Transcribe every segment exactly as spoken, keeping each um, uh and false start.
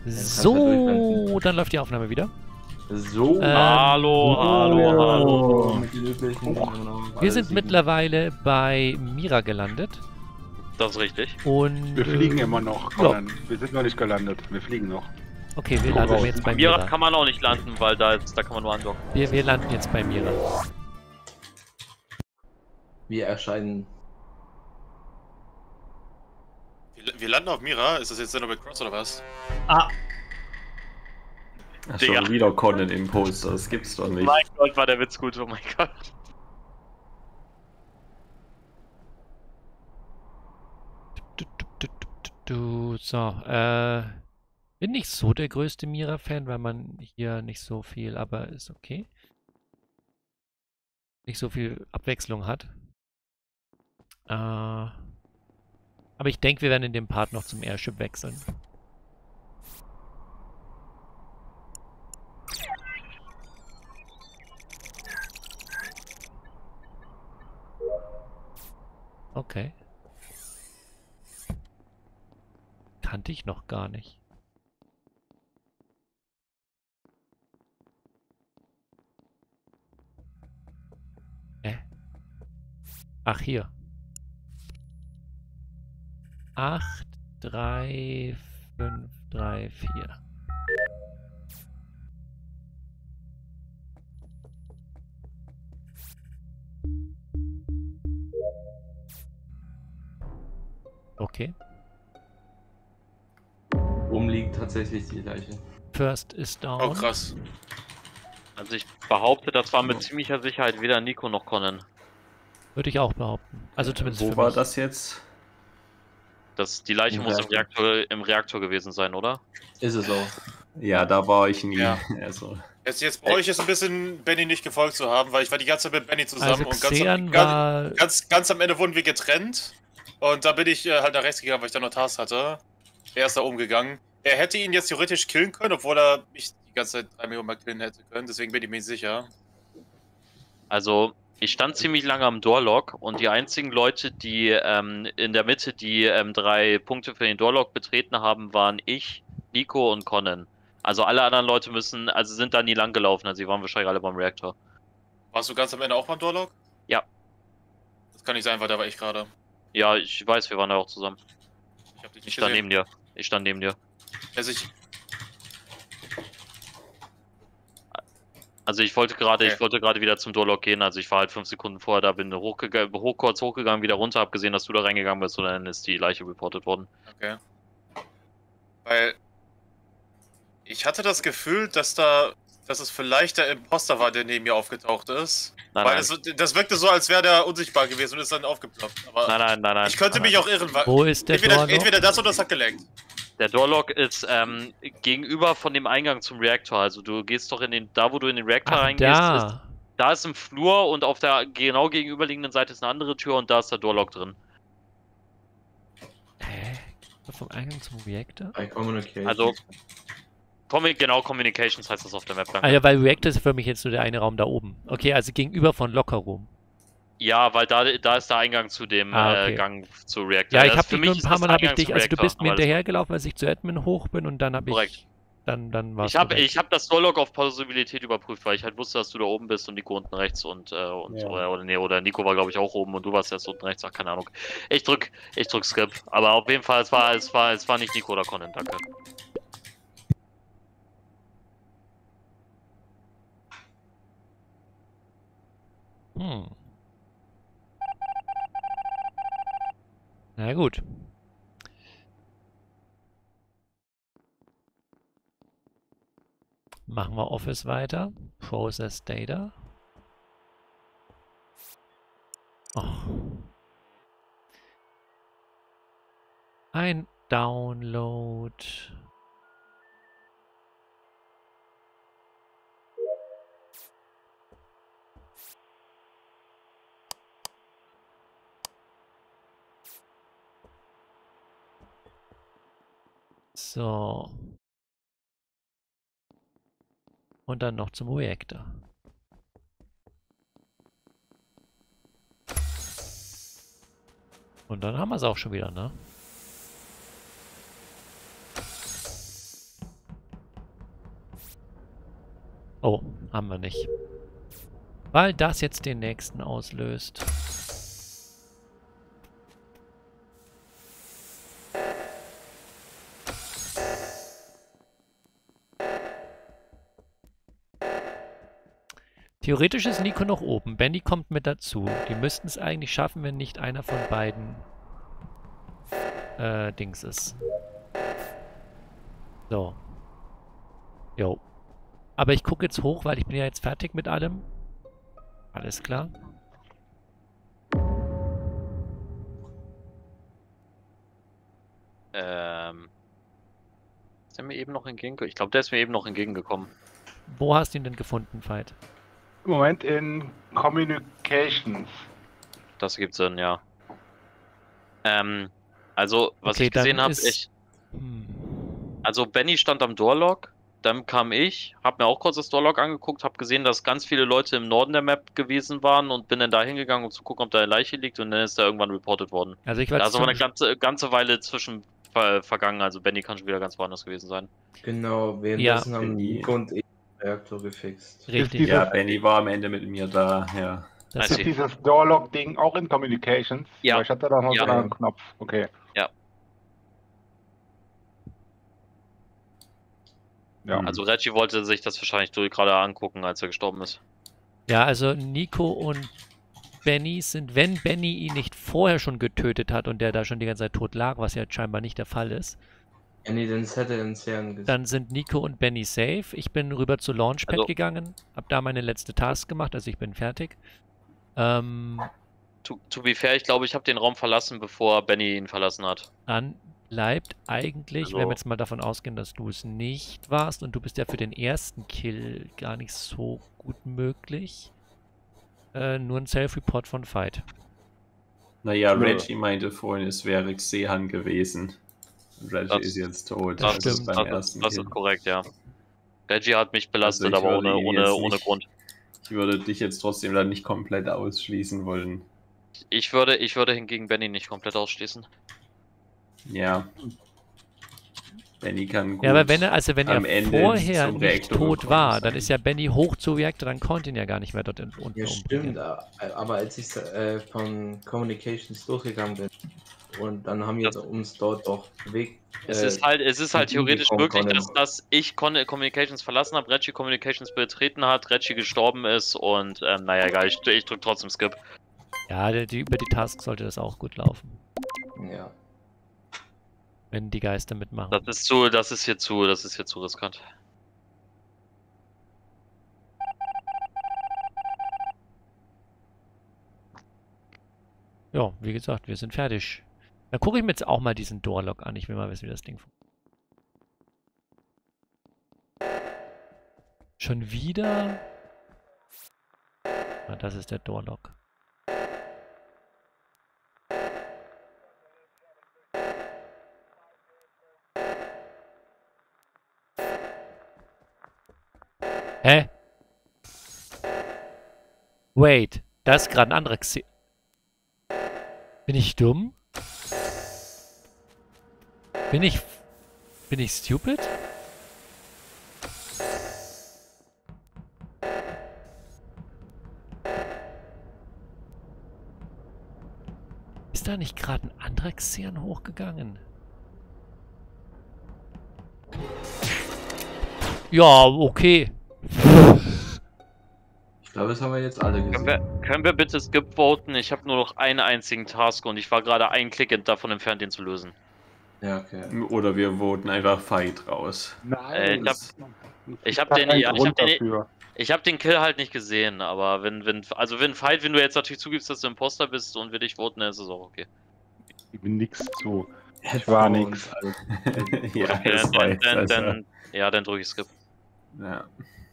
So, dann läuft die Aufnahme wieder. So, Ähm, hallo, hallo, hallo. Mit den üblichen, Wir sind mittlerweile bei Mira gelandet. Das ist richtig. Und Wir fliegen äh, immer noch, ja. Conan. Wir sind noch nicht gelandet. Wir fliegen noch. Okay, wir Komm landen raus. jetzt bei Mira Mira. kann man auch nicht landen, weil da, ist, da kann man nur andocken. Wir, wir landen jetzt bei Mira. wir erscheinen. Wir, wir landen auf Mira. Ist das jetzt Xenoblade Cross oder was? Ah, Ach, Digga. schon wieder Conan im Poster, das gibt's doch nicht. mein Gott, war der Witz gut, oh mein Gott. Du, du, du, du, du, so, äh, bin nicht so der größte Mira-Fan, weil man hier nicht so viel, aber ist okay. Nicht so viel Abwechslung hat. Äh, aber ich denke, wir werden in dem Part noch zum Airship wechseln. Okay. Kannte ich noch gar nicht. Hä? Ach, hier. acht, drei, fünf, drei, vier. Okay. Oben liegt tatsächlich die Leiche. First ist down. Oh, krass. Also ich behaupte, das war mit ziemlicher Sicherheit weder Nico noch Conan. Würde ich auch behaupten. Also zumindest Wo für war mich. das jetzt? Das, die Leiche Im muss im Reaktor. Reaktor, im Reaktor gewesen sein, oder? Ist es auch. Ja, da war ich nie. Ja. Also, Jetzt, jetzt brauche ich es ein bisschen, Benny nicht gefolgt zu haben, weil ich war die ganze Zeit mit Benny zusammen Also und ganz Xean am, war... ganz, ganz, ganz am Ende wurden wir getrennt. Und da bin ich äh, halt nach rechts gegangen, weil ich da noch Tasks hatte. Er ist da oben gegangen. Er hätte ihn jetzt theoretisch killen können, obwohl er mich die ganze Zeit drei Millionen Mal killen hätte können. Deswegen bin ich mir nicht sicher. Also, ich stand ziemlich lange am Doorlock und die einzigen Leute, die ähm, in der Mitte die ähm, drei Punkte für den Doorlock betreten haben, waren ich, Nico und Conan. Also alle anderen Leute müssen, also sind da nie lang gelaufen, also sie waren wahrscheinlich alle beim Reaktor. Warst du ganz am Ende auch beim Doorlock? Ja. Das kann nicht sein, weil da war ich gerade. Ja, ich weiß, wir waren da auch zusammen. Ich hab dich Ich nicht stand gesehen. neben dir. Ich stand neben dir. Also ich, Also ich wollte gerade, Okay. ich wollte gerade wieder zum Doorlock gehen, also ich war halt fünf Sekunden vorher da, bin hochgegangen, hoch, kurz hochgegangen, wieder runter, hab gesehen, dass du da reingegangen bist und dann ist die Leiche reportet worden. okay. Weil ich hatte das Gefühl, dass da, dass es vielleicht der Imposter war, der neben mir aufgetaucht ist. Nein, Weil nein. es, das wirkte so, als wäre der unsichtbar gewesen und ist dann aufgeploppt. Aber Nein, nein, nein, nein. ich könnte nein, mich auch irren, weil Wo ist der entweder, Doorlock? entweder das oder das hat geleckt. Der Doorlock ist ähm, gegenüber von dem Eingang zum Reaktor. Also du gehst doch in den, da wo du in den Reaktor Ach, reingehst, ist, da. da ist ein Flur und auf der genau gegenüberliegenden Seite ist eine andere Tür und da ist der Doorlock drin. Hä? Vom Eingang zum Reactor? bei Communication. Also, Commu- genau, Communications heißt das auf der Map. Ah ja, weil Reactor ist für mich jetzt nur der eine Raum da oben. Okay, also gegenüber von Locker Room. Ja, weil da, da ist der Eingang zu dem Ah, okay. äh, Gang zu Reactor. Ja, ich Das- habe für dich mich nur ein ist paar das Mal, der habe ich Eingang dich, zum also du Reaktor, bist mir aber das- hinterhergelaufen, als ich zu Admin hoch bin und dann habe ich... Korrekt. Dann, dann war es Ich habe ich hab das Doorlock auf Plausibilität überprüft, weil ich halt wusste, dass du da oben bist und Nico unten rechts und, äh, und Ja. oder, oder, nee, oder Nico war glaube ich auch oben und du warst erst unten rechts, ach keine Ahnung. Ich drück, ich drück Skip. Aber auf jeden Fall, es war, es war, es war nicht Nico oder Conan, danke. Hm. Na gut. Machen wir Office weiter. Process Data. Oh. Ein Download. So. Und dann noch zum Reactor. Und dann haben wir es auch schon wieder, ne? Oh, haben wir nicht. Weil das jetzt den nächsten auslöst. Theoretisch ist Nico noch oben. Benny kommt mit dazu. Die müssten es eigentlich schaffen, wenn nicht einer von beiden äh, Dings ist. So. Jo. Aber ich gucke jetzt hoch, weil ich bin ja jetzt fertig mit allem. Alles klar. Ähm. Ist der mir eben noch entgegengekommen? Ich glaube, der ist mir eben noch entgegengekommen. Wo hast du ihn denn gefunden, Veit? Im Moment in Communications. Das gibt Sinn, ja. Ähm, also, was Okay, ich gesehen dann habe, ist- ich. Hm. Also, Benny stand am Doorlock, dann kam ich, habe mir auch kurz das Doorlock angeguckt, habe gesehen, dass ganz viele Leute im Norden der Map gewesen waren und bin dann da hingegangen, um zu gucken, ob da eine Leiche liegt, und dann ist da irgendwann reported worden. Also ich war Da jetzt ist aber zum eine ganze, ganze Weile zwischen ver vergangen, also Benny kann schon wieder ganz woanders gewesen sein. Genau, währenddessen haben Nico und ich den Reaktor gefixt. richtig. Ist Ja, dieses, Benny war am Ende mit mir da, ja. Das I ist see. dieses Doorlock-Ding auch in Communications? Ja. Weil ich hatte da noch Ja. so einen Knopf. Okay. Ja. Ja. Hm. Also Reggie wollte sich das wahrscheinlich durch gerade angucken, als er gestorben ist. Ja, also Nico und Benny sind, wenn Benny ihn nicht vorher schon getötet hat und der da schon die ganze Zeit tot lag, was ja scheinbar nicht der Fall ist, Ja, nee, den hätte den Cern gesehen. dann sind Nico und Benny safe. Ich bin rüber zu Launchpad Also- gegangen, hab da meine letzte Task gemacht, also ich bin fertig. Ähm, To, to be fair, ich glaube, ich habe den Raum verlassen, bevor Benny ihn verlassen hat. dann bleibt eigentlich, Also- wenn wir jetzt mal davon ausgehen, dass du es nicht warst und du bist ja für den ersten Kill gar nicht so gut möglich, äh, nur ein Self-Report von Veit. Naja, Ja. Reggie meinte vorhin, es wäre Xehan gewesen. Reggie Das- ist jetzt tot. Das Das, ist, stimmt. das, beim ist, ersten das Kill. ist korrekt, ja. Reggie hat mich belastet, Also ich aber würde ohne, ihn ohne, jetzt ohne nicht- Grund. Ich würde dich jetzt trotzdem dann nicht komplett ausschließen wollen. Ich würde, ich würde hingegen Benny nicht komplett ausschließen. Ja. Benny kann gut. Ja, aber wenn er, also wenn er am Ende vorher zum nicht Reaktor tot gekommen war, sein. dann ist ja Benny hoch zu Reaktor, dann konnte ihn ja gar nicht mehr dort in- unten Ja, umbringen. stimmt, a- aber als ich äh, von Communications durchgegangen bin und dann haben wir Das- uns dort doch bewegt. Es äh, ist halt, es ist halt theoretisch hingekommen, möglich, Colin. dass, dass ich Con Communications verlassen habe, Reggie Communications betreten hat, Reggie gestorben ist und ähm, naja, egal, ich, ich drücke trotzdem Skip. Ja, die, die, über die Task sollte das auch gut laufen, Ja. wenn die Geister mitmachen. Das ist zu, das ist hier zu, das ist hier zu riskant. Ja, wie gesagt, wir sind fertig. Dann gucke ich mir jetzt auch mal diesen Doorlock an. Ich will mal wissen, wie das Ding funktioniert. Schon wieder? Ah, das ist der Doorlock. Hä? Wait, da ist gerade ein anderer Xe... Bin ich dumm? Bin ich... Bin ich stupid? Ist da nicht gerade ein anderer Xeon hochgegangen? Ja, okay. Ich glaube, das haben wir jetzt alle Können gesehen. wir, können wir bitte Skip voten? Ich habe nur noch einen einzigen Task und ich war gerade einen Klick davon entfernt, den zu lösen. Ja, okay. Oder wir voten einfach Fight raus. Äh, Nein. ich hab- ich hab Kein den- ja, ich Grund hab den- dafür. Ich habe den Kill halt nicht gesehen, aber wenn, wenn, also wenn Fight, wenn du jetzt natürlich zugibst, dass du Imposter bist und wir dich voten, dann ist es auch okay. Ich bin nix zu. Ich war nix. ja, Okay, das dann, war dann, jetzt dann, besser. dann, ja, dann drücke ich Skip. Ja.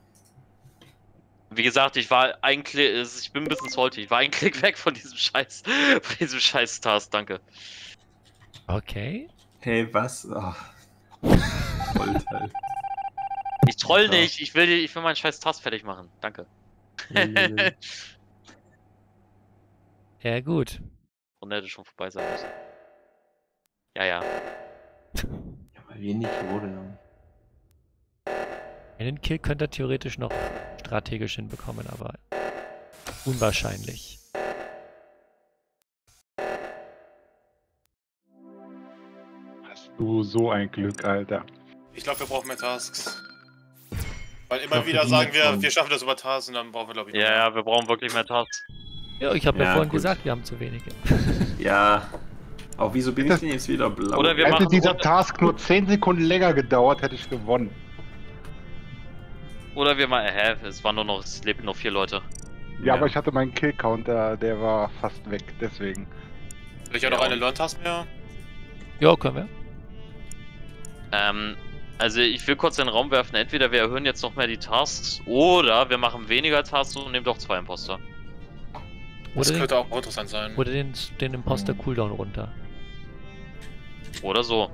Wie gesagt, ich war ein Klick, ich bin ein bisschen salty, ich war ein Klick weg von diesem Scheiß, von diesem Scheiß Task, danke. Okay. Hey, was? Oh. Wollt halt. Ich troll Ja. nicht, ich will, ich will meinen Scheiß Task fertig machen, danke. Ja, gut. Und hätte schon vorbei sein müssen. Ja, ja. Ja, weil wir nicht wurden. Einen Kill könnte er theoretisch noch strategisch hinbekommen, aber unwahrscheinlich. Hast du so ein Glück, Alter. Ich glaube, wir brauchen mehr Tasks. Weil immer Ja, für wieder die sagen wir, Mission. wir schaffen das über Tasks und dann brauchen wir, glaube ich, Ja, mehr. ja, wir brauchen wirklich mehr Tasks. Ja, ich habe ja, Ja, vorhin gut. gesagt, wir haben zu wenige. Ja. Aber wieso bin ich denn jetzt wieder blau? Oder wir Hätte machen dieser oder- Task nur zehn Sekunden länger gedauert, hätte ich gewonnen. Oder wir mal. Hä? Es waren nur noch. Es lebten nur vier Leute. Ja, Ja. aber ich hatte meinen Kill-Counter, der war fast weg, deswegen. Soll ich auch noch Ja, eine und- Learn-Task mehr? Ja, können wir. Ähm, also ich will kurz in den Raum werfen, entweder wir erhöhen jetzt noch mehr die Tasks oder wir machen weniger Tasks und nehmen doch zwei Imposter. Das Oder den, könnte auch interessant sein. oder den, den Imposter-Cooldown runter. Oder so.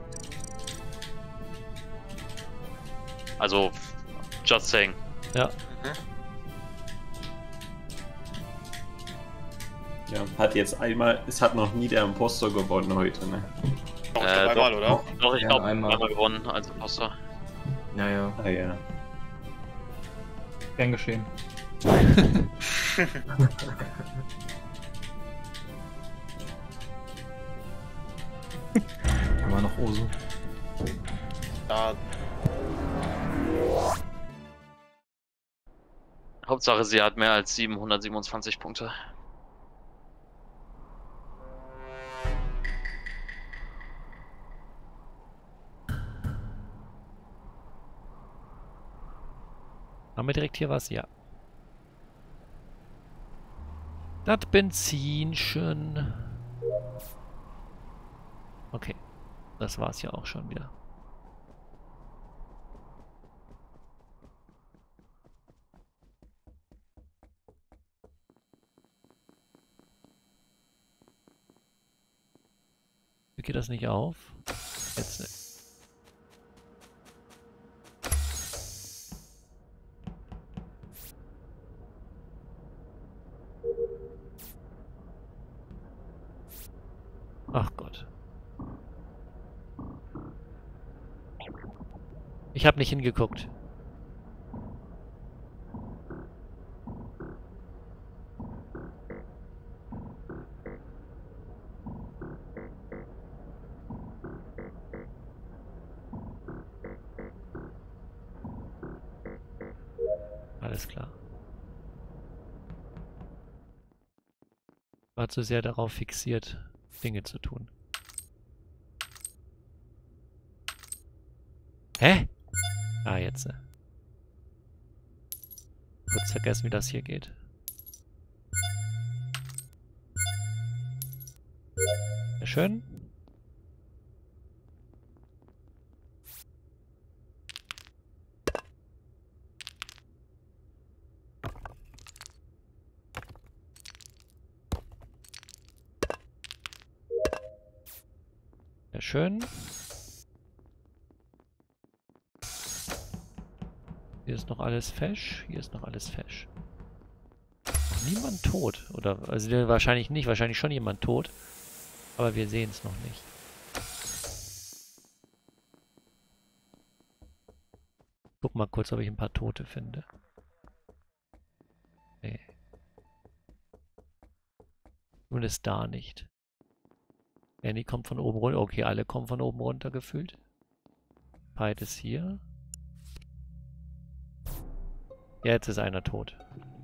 Also, just saying. Ja, Ja, hat jetzt einmal, es hat noch nie der Impostor gewonnen heute, ne? Doch, ich Äh, glaub, einmal, oder? Doch, ich Ja, glaube, einmal. einmal gewonnen als Imposter. Naja. Ah ja. Gern geschehen. Da war noch Oso. Ja, Hauptsache, sie hat mehr als siebenhundertsiebenundzwanzig Punkte. haben wir direkt hier was? Ja. Das Benzinchen. Okay. Das war's ja auch schon wieder. Wie geht das nicht auf? Jetzt nicht. Ach Gott. Ich habe nicht hingeguckt. Alles klar. War zu sehr darauf fixiert, Dinge zu tun. Hä? Ah, jetzt. äh. Kurz vergessen, wie das hier geht. Sehr schön. Sehr schön. Hier ist noch alles fesch. Hier ist noch alles fesch. Noch niemand tot. Oder, also wir- wahrscheinlich nicht. Wahrscheinlich schon jemand tot. Aber wir sehen es noch nicht. Guck mal kurz, ob ich ein paar Tote finde. Nee. Nun ist da nicht. Annie kommt von oben runter. Okay, alle kommen von oben runter gefühlt. Pied ist hier. Jetzt ist einer tot.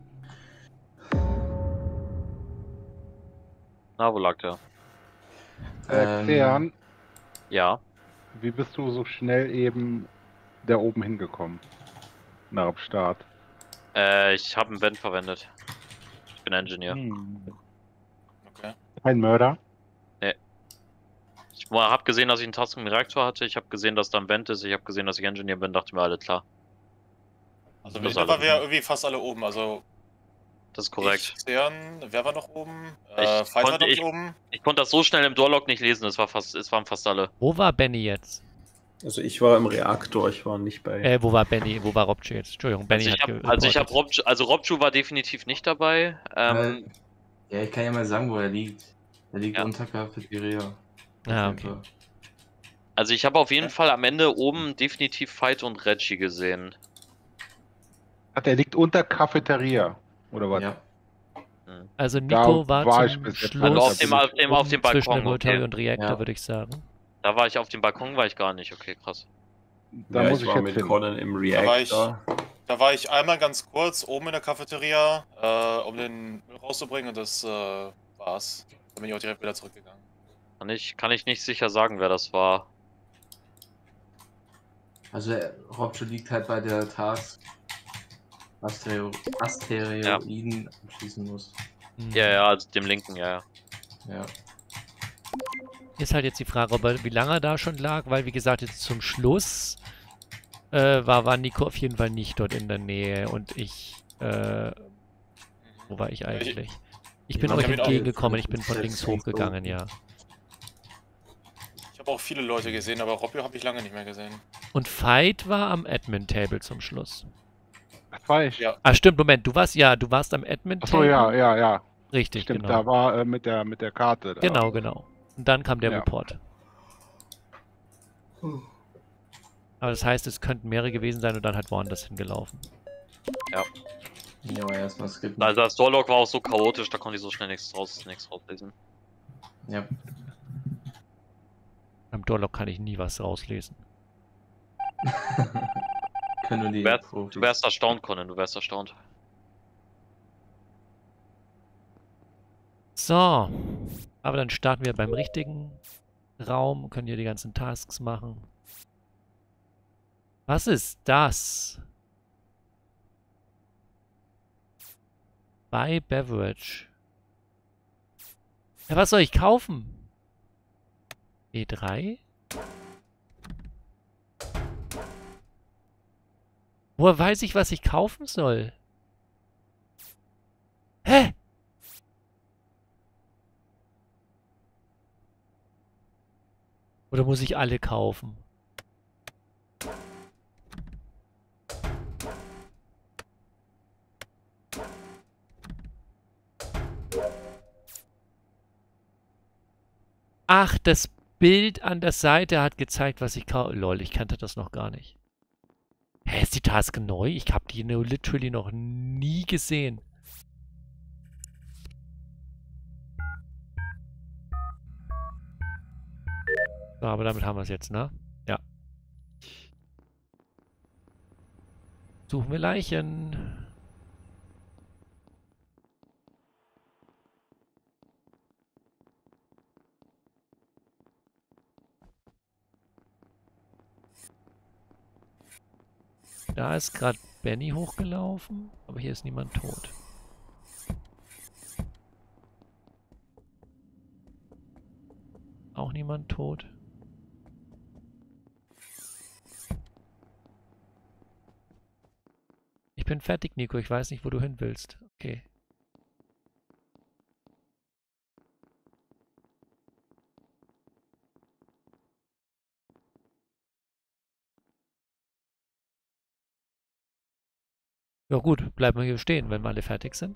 Na, wo lag der? Äh, Ähm, Xehan, Ja. wie bist du so schnell eben da oben hingekommen? Nach dem Start. Äh, ich habe einen Vent verwendet. Ich bin Engineer. Hm. okay. Ein Mörder? Ich habe gesehen, dass ich einen Task im Reaktor hatte. Ich habe gesehen, dass da ein Vent ist. Ich habe gesehen, dass ich Engineer bin. Dachte mir, alle klar. Also Das mit waren alle. wir irgendwie fast alle oben. Also Das ist korrekt. ich, Sean, wer war noch oben? Ich Äh, Fight war konnte- noch nicht ich- oben. Ich konnte das so schnell im Doorlog nicht lesen. Es war fast, es waren fast alle. Wo war Benny jetzt? Also ich war im Reaktor, ich war nicht bei... Äh, wo war Benny? Wo war Robju jetzt? Entschuldigung, Benny Also ich hat habe, ge- also ich habe reportet. Rob, also Robju war definitiv nicht dabei. Ähm, Äh, ja, ich kann ja mal sagen, wo er liegt. Er liegt Ja. unter Cafeteria. Ah, Auf jeden okay. Fall. also ich habe auf jeden Fall am Ende oben definitiv Fight und Reggie gesehen. Hat er liegt unter Cafeteria, oder was? Ja. Also Nico Da war, war ich zum bis jetzt Schluss Also nicht, auf dem, auf dem, auf dem oben zwischen Balkon, Laboratory okay. und Reaktor, Ja. würde ich sagen. Da war ich auf dem Balkon, war ich gar nicht. Okay, krass. Da ja, muss ich ich war jetzt mit hin. Conan im Da war ich- Reactor. Da war ich einmal ganz kurz oben in der Cafeteria, äh, um den Müll rauszubringen und das äh, war's. Dann bin ich auch direkt wieder zurückgegangen. Kann ich, kann ich nicht sicher sagen, wer das war. Also äh, Robjo liegt halt bei der Task Astereo Asteroiden abschließen muss. Hm. Ja, ja, also dem linken, ja, ja. Ja. Ist halt jetzt die Frage, ob er, wie lange er da schon lag, weil wie gesagt, jetzt zum Schluss äh, war, war Nico auf jeden Fall nicht dort in der Nähe und ich, äh, wo war ich eigentlich? Ich bin Ja, euch ich hab ihn auch- entgegengekommen, ich bin von Jetzt links links hochgegangen, oben. ja. Ich habe auch viele Leute gesehen, aber Robbio habe ich lange nicht mehr gesehen. Und Fight war am Admin-Table zum Schluss. Das war ich. Ja. Ah, stimmt, Moment, du warst, ja, du warst am Admin-Table. Achso, ja, ja, ja. Richtig, Stimmt, genau. da war äh, mit der mit der Karte. Da. Genau, genau. Und dann kam der Ja. Report. Aber das heißt, es könnten mehrere gewesen sein und dann hat woanders hingelaufen. Ja, aber erstmal skippen. Also das Doorlog war auch so chaotisch, da konnte ich so schnell nichts raus, nichts rauslesen. Ja. Beim Doorlog kann ich nie was rauslesen. Können nur die Du wärst, Profis. du wärst erstaunt, Conan, du wärst erstaunt. So. Aber dann starten wir beim richtigen Raum, können hier die ganzen Tasks machen. Was ist das? Buy Beverage. Ja, was soll ich kaufen? E drei? Woher weiß ich, was ich kaufen soll? Hä? Oder muss ich alle kaufen? Ach, das Bild an der Seite hat gezeigt, was ich kaufe. Lol, ich kannte das noch gar nicht. Hä, ist die Task neu? Ich habe die nur literally noch nie gesehen. So, aber damit haben wir es jetzt, ne? Ja. Suchen wir Leichen. Da ist gerade Benny hochgelaufen, aber hier ist niemand tot. Auch niemand tot. Ich bin fertig, Nico. Ich weiß nicht, wo du hin willst. Okay. Ja gut, bleiben wir hier stehen, wenn wir alle fertig sind.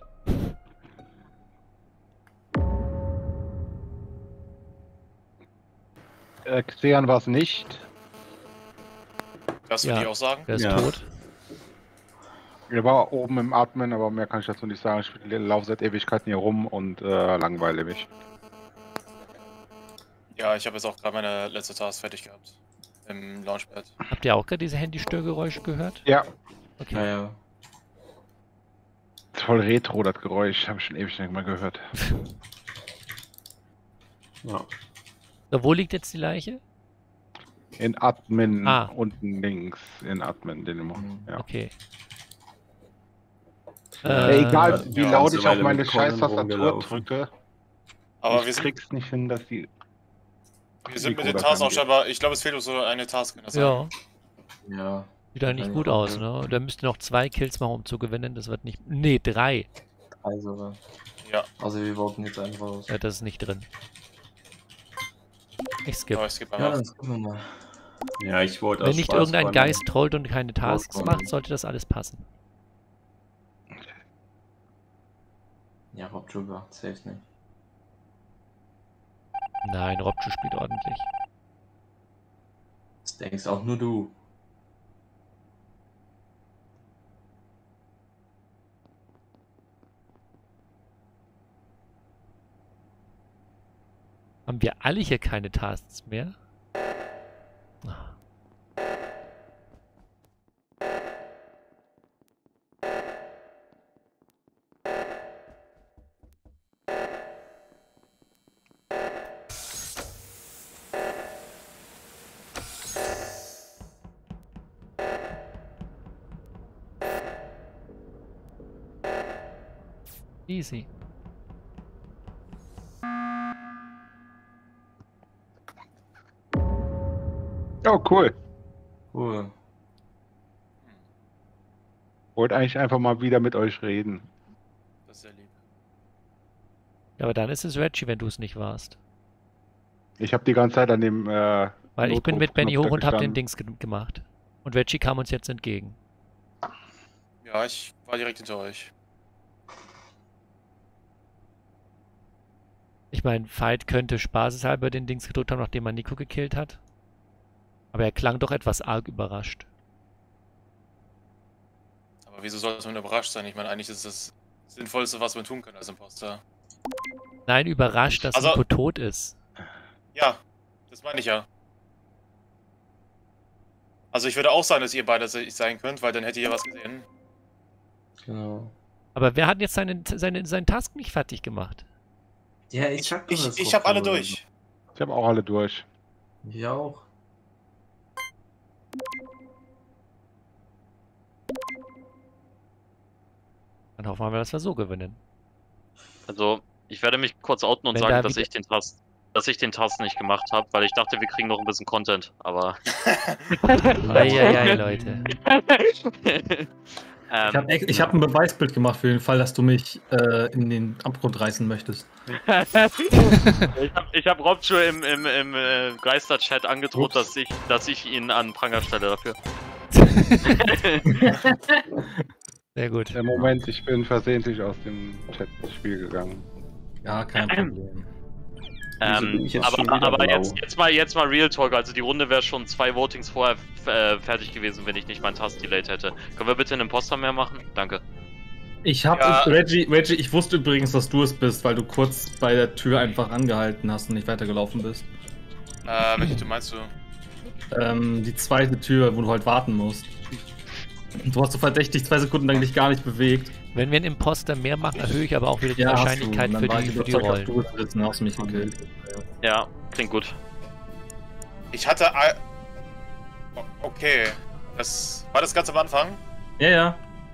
Äh, Xean war es nicht. Das Ja. würde ich auch sagen. Wer ist Ja. tot? Er war oben im Atmen, aber mehr kann ich dazu nicht sagen. Ich laufe seit Ewigkeiten hier rum und äh, langweile mich. Ja, ich habe jetzt auch gerade meine letzte Task fertig gehabt. Im Launchpad. Habt ihr auch gerade diese Handystörgeräusche gehört? Ja, Okay. Naja. ist voll retro, das Geräusch. Habe ich schon ewig nicht mehr gehört. Ja. So, wo liegt jetzt die Leiche? In Admin, Ah. unten links. In Admin, den immer. Mhm. Ja. Okay. Äh, egal, wie ja, laut ganze ich auf Weile meine mit Conan scheiß Tastatur rumgelaufen. drücke, Aber ich wir sind, krieg's nicht hin, dass die... wir sind mit Mikro den das Tasks auch angeht. scheinbar. Ich glaube, es fehlt uns so eine Task. Kann das Ja, sein? Ja. sieht eigentlich Kann ich gut auch aus, sagen. ne? Da müssten noch zwei Kills machen, um zu gewinnen. Das wird nicht... Nee, drei. Drei sogar. Ja, Also wir wollten jetzt einen raus. Ja, das ist nicht drin. Ich skip. aber es gibt Ja, einfach. dann skippen wir mal. Ja, ich wollte Wenn aus nicht Spaß irgendein Conan. Geist trollt und keine Tasks Conan. macht, sollte das alles passen. Ja, Rob Sugar, safe nicht. Nein, Robju spielt ordentlich. Das denkst auch nur du. Haben wir alle hier keine Tasks mehr? Ah. Easy. Oh, cool. Cool. Wollte eigentlich einfach mal wieder mit euch reden. Das ist sehr lieb. Ja, aber dann ist es Reggie, wenn du es nicht warst. Ich habe die ganze Zeit an dem äh, Weil ich bin mit Benny Notrufknopf hoch und habe den gestanden. Dings ge gemacht. Und Reggie kam uns jetzt entgegen. Ja, ich war direkt hinter euch. Ich meine, Fight könnte spaßeshalber den Dings gedrückt haben, nachdem man Nico gekillt hat. Aber er klang doch etwas arg überrascht. Aber wieso sollte man überrascht sein? Ich meine, eigentlich ist das Sinnvollste, was man tun kann als Imposter. Nein, überrascht, dass Also- Nico tot ist. Ja, das meine ich ja. Also ich würde auch sagen, dass ihr beide se- sein könnt, weil dann hätte ihr was gesehen. Genau. Aber wer hat jetzt seinen, seinen, seinen Task nicht fertig gemacht? Ja, ich Ich, sag doch, ich, das ich ist habe alle Rob durch. Ich habe auch alle durch. Ich auch. Dann hoffen wir, dass wir so gewinnen. Also, ich werde mich kurz outen und Wenn sagen, da dass wieder- ich den Task, dass ich den Task nicht gemacht habe, weil ich dachte, wir kriegen noch ein bisschen Content, aber. Eieiei, Leute. ähm, Ich habe ich hab ein Beweisbild gemacht für den Fall, dass du mich äh, in den Abgrund reißen möchtest. ich habe ich hab Rob schon im, im, im äh, Geister-Chat angedroht, Ups. dass ich, dass ich ihn an Pranger stelle dafür. Sehr gut. Im Moment, ich bin versehentlich aus dem Chat-Spiel gegangen. Ja, kein Problem. Wieso bin Ähm, ich jetzt aber schon wieder aber blau? jetzt, jetzt, mal, jetzt mal Real Talk, also die Runde wäre schon zwei Votings vorher äh, fertig gewesen, wenn ich nicht meinen Task delayed hätte. Können wir bitte einen Imposter mehr machen? Danke. Ich hab Ja. Reggie, Reggie, ich wusste übrigens, dass du es bist, weil du kurz bei der Tür einfach angehalten hast und nicht weitergelaufen bist. Äh, welche Tür meinst du? Ähm, die zweite Tür, wo du halt warten musst. Du hast so verdächtig zwei Sekunden lang dich gar nicht bewegt. Wenn wir einen Imposter mehr machen, erhöhe ich aber auch wieder die Ja, hast du. Wahrscheinlichkeit Und dann für war die, ich für die überzeugt, dass Rollen. du es bist und hast mich gekillt. Ja, klingt gut. Ich hatte... ein- O- Okay. Das, war das ganz am Anfang? Ja, ja.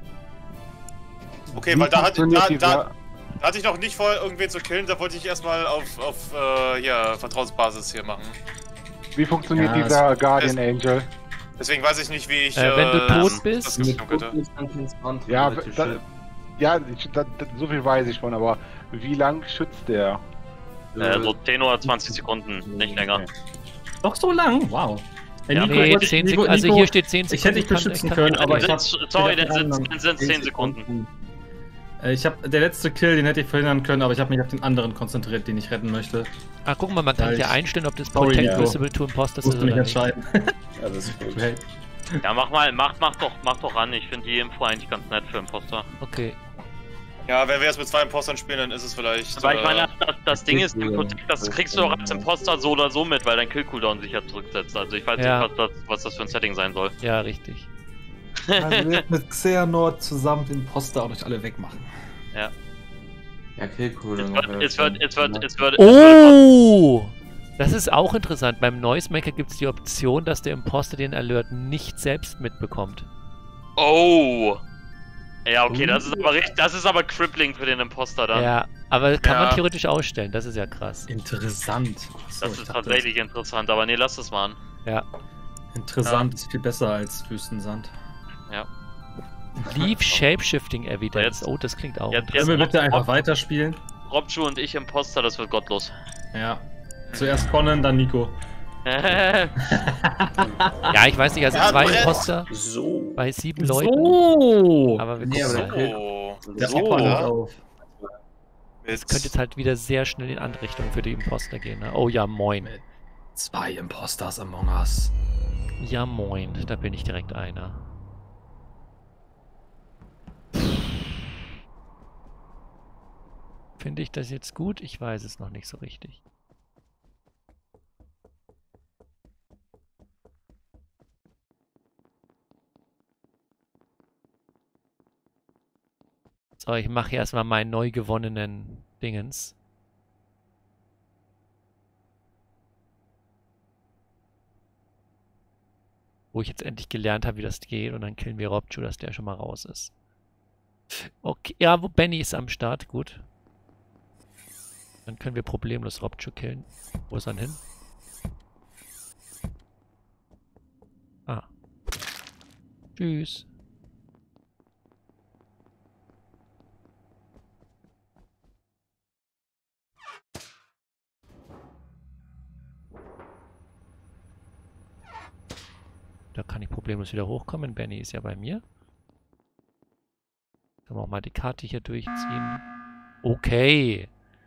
Okay, Wie weil da, hat, funktioniert da, dieser- da, da hatte ich noch nicht vor, irgendwen zu killen. Da wollte ich erstmal auf, auf äh, hier, Vertrauensbasis hier machen. Wie funktioniert Ja, dieser Guardian Angel? Deswegen weiß ich nicht, wie ich... Äh, wenn du ähm, tot bist- das Mit gemacht könnte. Fokus dann kannst du antworten, Ja, Leute, da, shit. ja ich, da, da, so viel weiß ich schon, aber wie lang schützt der? Äh, so zehn oder zwanzig Sekunden, nicht länger. Doch so lang? Wow. Ey, Ja, Nico, Nee, wollte ich- zehn Nico, Sekunden. Also Nico, hier steht zehn Sekunden. ich hätte dich kann- beschützen kann- können, aber ich Dann hab... sind's- sorry, ich hab dann sind's- anderen dann sind's zehn zehn Sekunden. Äh, Ich habe der letzte Kill, den hätte ich verhindern können, aber ich habe mich auf den anderen konzentriert, den ich retten möchte. Ach, guck mal, man kann Ja, hier ich- einstellen, ob das Sorry, Protect Nico. Visible to Imposters Ich ist musste mich oder nicht. entscheiden. Ja, das ist gut. Okay. Ja, mach mal, mach, mach doch, mach doch ran. Ich finde die Info eigentlich ganz nett für Imposter. Okay. Ja, wenn wir jetzt mit zwei Impostern spielen, dann ist es vielleicht... Aber ich meine, äh, das, das Ding ist, im Protect, das kriegst du doch als Imposter so oder so mit, weil dein Kill-Cooldown sich ja zurücksetzt. Also ich weiß Ja. nicht, was das, was das für ein Setting sein soll. Ja, richtig. Also wir werden mit Xehanort zusammen den Imposter und euch alle wegmachen. Ja, kill cool. Es wird, es wird, es wird, es wird, Oh! Das ist auch interessant. Beim Noisemaker gibt es die Option, dass der Imposter den Alert nicht selbst mitbekommt. Oh! Ja, okay, das ist aber richtig, das ist aber crippling für den Imposter dann. Ja, aber kann Ja. man theoretisch ausstellen. Das ist ja krass. Interessant. So, Das ich ist dachte, tatsächlich interessant, aber nee, lass das mal an. Ja. Interessant ist viel besser als Wüstensand. Leave Shapeshifting Evidence. Jetzt- Oh, das klingt auch. jetzt- Können wir Rob- bitte einfach Rob- weiterspielen? Robju und ich Imposter, das wird gottlos. Ja. Zuerst Conan, dann Nico. Ja, ich weiß nicht, also Ja, zwei Brett. Imposter So. bei sieben Leuten. So! Aber wir Nee, gucken aber mal. der- Oh. Der So, Opfer ja. nimmt auf. Es könnte jetzt halt wieder sehr schnell in andere Richtung für die Imposter gehen. Ne? Oh ja, moin. Zwei Imposters Among Us. Ja, moin. Da bin ich direkt einer. Finde ich das jetzt gut? Ich weiß es noch nicht so richtig. So, ich mache hier erstmal meinen neu gewonnenen Dingens. Wo ich jetzt endlich gelernt habe, wie das geht. Und dann killen wir Robju, dass der schon mal raus ist. Okay, ja, wo Benny ist am Start. Gut. Dann können wir problemlos Robju killen. Wo ist er denn hin? Ah. Tschüss. Da kann ich problemlos wieder hochkommen. Benny ist ja bei mir. Können wir auch mal die Karte hier durchziehen. Okay.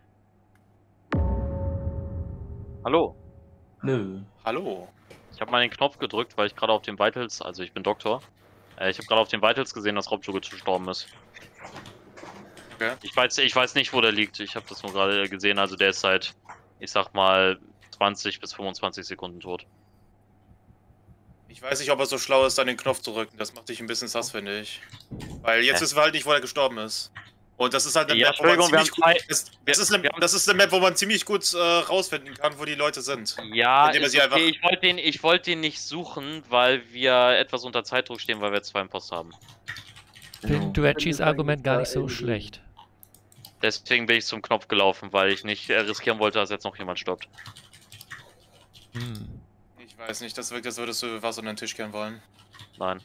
Hallo. Nö. Hallo. Ich habe mal den Knopf gedrückt, weil ich gerade auf den Vitals, also ich bin Doktor. Äh, ich habe gerade auf den Vitals gesehen, dass Robju gestorben ist. Okay. Ich weiß, ich weiß nicht, wo der liegt. Ich habe das nur gerade gesehen. Also der ist seit, ich sag mal, zwanzig bis fünfundzwanzig Sekunden tot. Ich weiß nicht, ob er so schlau ist, an den Knopf zu drücken. Das macht dich ein bisschen sass, finde ich. Weil jetzt wissen wir halt nicht, wo er gestorben ist. Und das ist halt eine Ja, Map, wo man Entschuldigung, wir ziemlich haben gut, zwei- das, wir- das, ist eine, wir haben- das ist eine Map, wo man ziemlich gut äh, rausfinden kann, wo die Leute sind. Ja, Indem er ist sie einfach- okay. Ich wollte den, ich wollte den nicht suchen, weil wir etwas unter Zeitdruck stehen, weil wir zwei Imposter haben. Ich finde Reggies Argument gar nicht so schlecht. Deswegen bin ich zum Knopf gelaufen, weil ich nicht äh, riskieren wollte, dass jetzt noch jemand stirbt. Hm. Ich weiß nicht, das wirkt, als würdest du was unter den Tisch kehren wollen. Nein.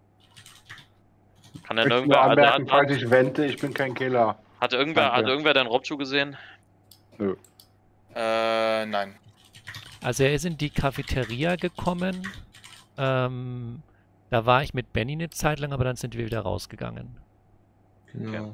Kann Ich denn möchte nur irgendwer, hat, anmerken, hat, falls ich wente, ich bin kein Killer. hat irgendwer, Danke. hat irgendwer den Robju gesehen? Nö. Äh, nein. Also er ist in die Cafeteria gekommen. Ähm, da war ich mit Benny eine Zeit lang, aber dann sind wir wieder rausgegangen. Genau.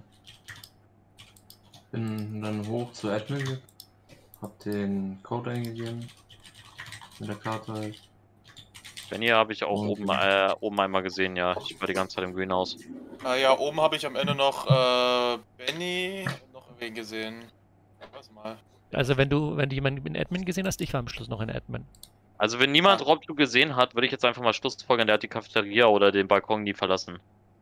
Bin dann hoch zu Admin, hab den Code eingegeben. Mit der Karte halt. Benny habe ich auch Oh, oben, okay. äh, oben einmal gesehen, ja. Ich war die ganze Zeit im Greenhouse. Äh, ja, oben habe ich am Ende noch äh, Benny und noch wen gesehen. Warte mal. Also wenn du, wenn du jemanden in Admin gesehen hast, ich war am Schluss noch in Admin. Also wenn niemand Ah. Robju gesehen hat, würde ich jetzt einfach mal Schlussfolgern, der hat die Cafeteria oder den Balkon nie verlassen.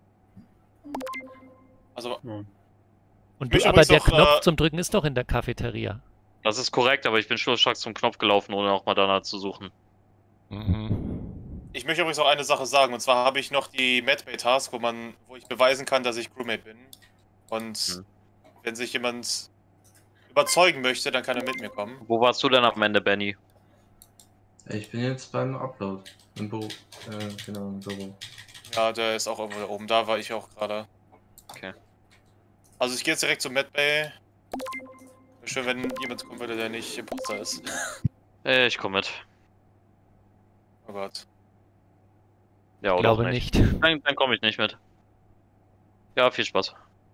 Also, Und Mich du, aber übrigens der auch, Knopf äh, zum Drücken ist doch in der Cafeteria. Das ist korrekt, aber ich bin schnurstracks zum Knopf gelaufen, ohne auch mal danach zu suchen. Mhm. ich möchte übrigens auch eine Sache sagen. Und zwar habe ich noch die Medbay-Task, wo man, wo ich beweisen kann, dass ich Crewmate bin. Und Hm. wenn sich jemand überzeugen möchte, dann kann er mit mir kommen. Wo warst du denn am Ende, Benny? Ich bin jetzt beim Upload. Im Büro. Äh, genau, im Büro. Ja, der ist auch irgendwo da oben. Da war ich auch gerade. Okay. Also ich gehe jetzt direkt zum Medbay. Wäre schön, wenn jemand kommen würde, der nicht Imposter ist. Äh, ich komme mit. Oh Gott. Ja, Ich oder glaube auch nicht. nicht. Dann, dann komme ich nicht mit. Ja, viel Spaß.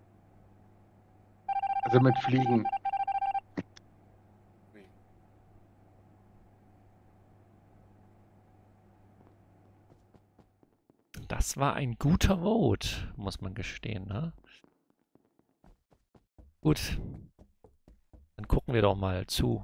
Also mit Fliegen. Das war ein guter Vote, muss man gestehen, ne? Gut. Dann gucken wir doch mal zu.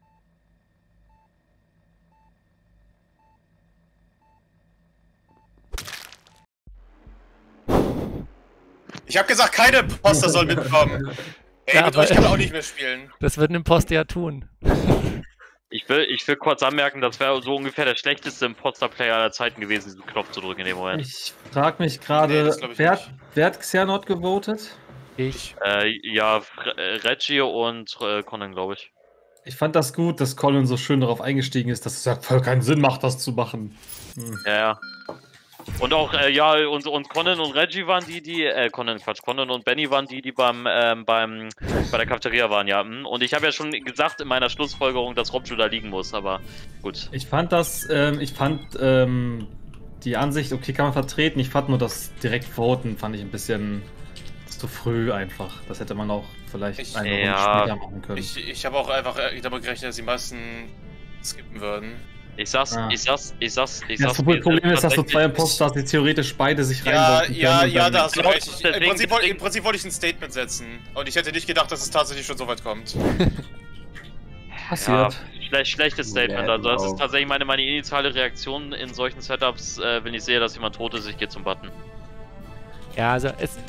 Ich habe gesagt, keine Imposter soll mitkommen. Ey, Ja, mit aber- euch kann man auch nicht mehr spielen. Das wird ein Imposter ja tun. Ich will, ich will kurz anmerken, das wäre so ungefähr der schlechteste Imposter-Player aller Zeiten gewesen, diesen Knopf zu drücken in dem Moment. Ich frage mich Nee, gerade, das glaub ich wer, nicht. wer hat Xehanort gewotet? Ich. Äh, ja, Fre- äh, Reggie und äh, Conan, glaube ich. Ich fand das gut, dass Colin so schön darauf eingestiegen ist, dass es ja voll keinen Sinn macht, das zu machen. Hm. Ja, ja. Und auch, äh, ja, und, und Conan und Reggie waren die, die, äh, Conan, Quatsch, Conan und Benny waren die, die beim, ähm, beim, bei der Cafeteria waren, ja. hm. Und ich habe ja schon gesagt in meiner Schlussfolgerung, dass Robju da liegen muss, aber gut. Ich fand das, ähm, ich fand ähm, die Ansicht, okay, kann man vertreten. Ich fand nur das direkt voten, fand ich ein bisschen zu früh einfach. Das hätte man auch vielleicht Ich- eine Runde Ja. später machen können. Ich, ich habe auch einfach äh, damit gerechnet, dass die meisten skippen würden. Ich sag's, Ah. ich sag's, ich sag's, ich Ja, sag's. das Problem ist, dass du tatsächlich- zwei Imposter hast, die theoretisch beide sich Ja, reinvoten ja, können. ja, und da dann- hast du Genau, recht. Ich, Im deswegen- Prinzip, wollte, Im Prinzip wollte ich ein Statement setzen. Und ich hätte nicht gedacht, dass es tatsächlich schon so weit kommt. Ja, passiert. schle schlechtes Statement. Ja, Also das ist genau. tatsächlich meine, meine initiale Reaktion in solchen Setups, äh, wenn ich sehe, dass jemand tot ist, ich gehe zum Button. Ja, also es.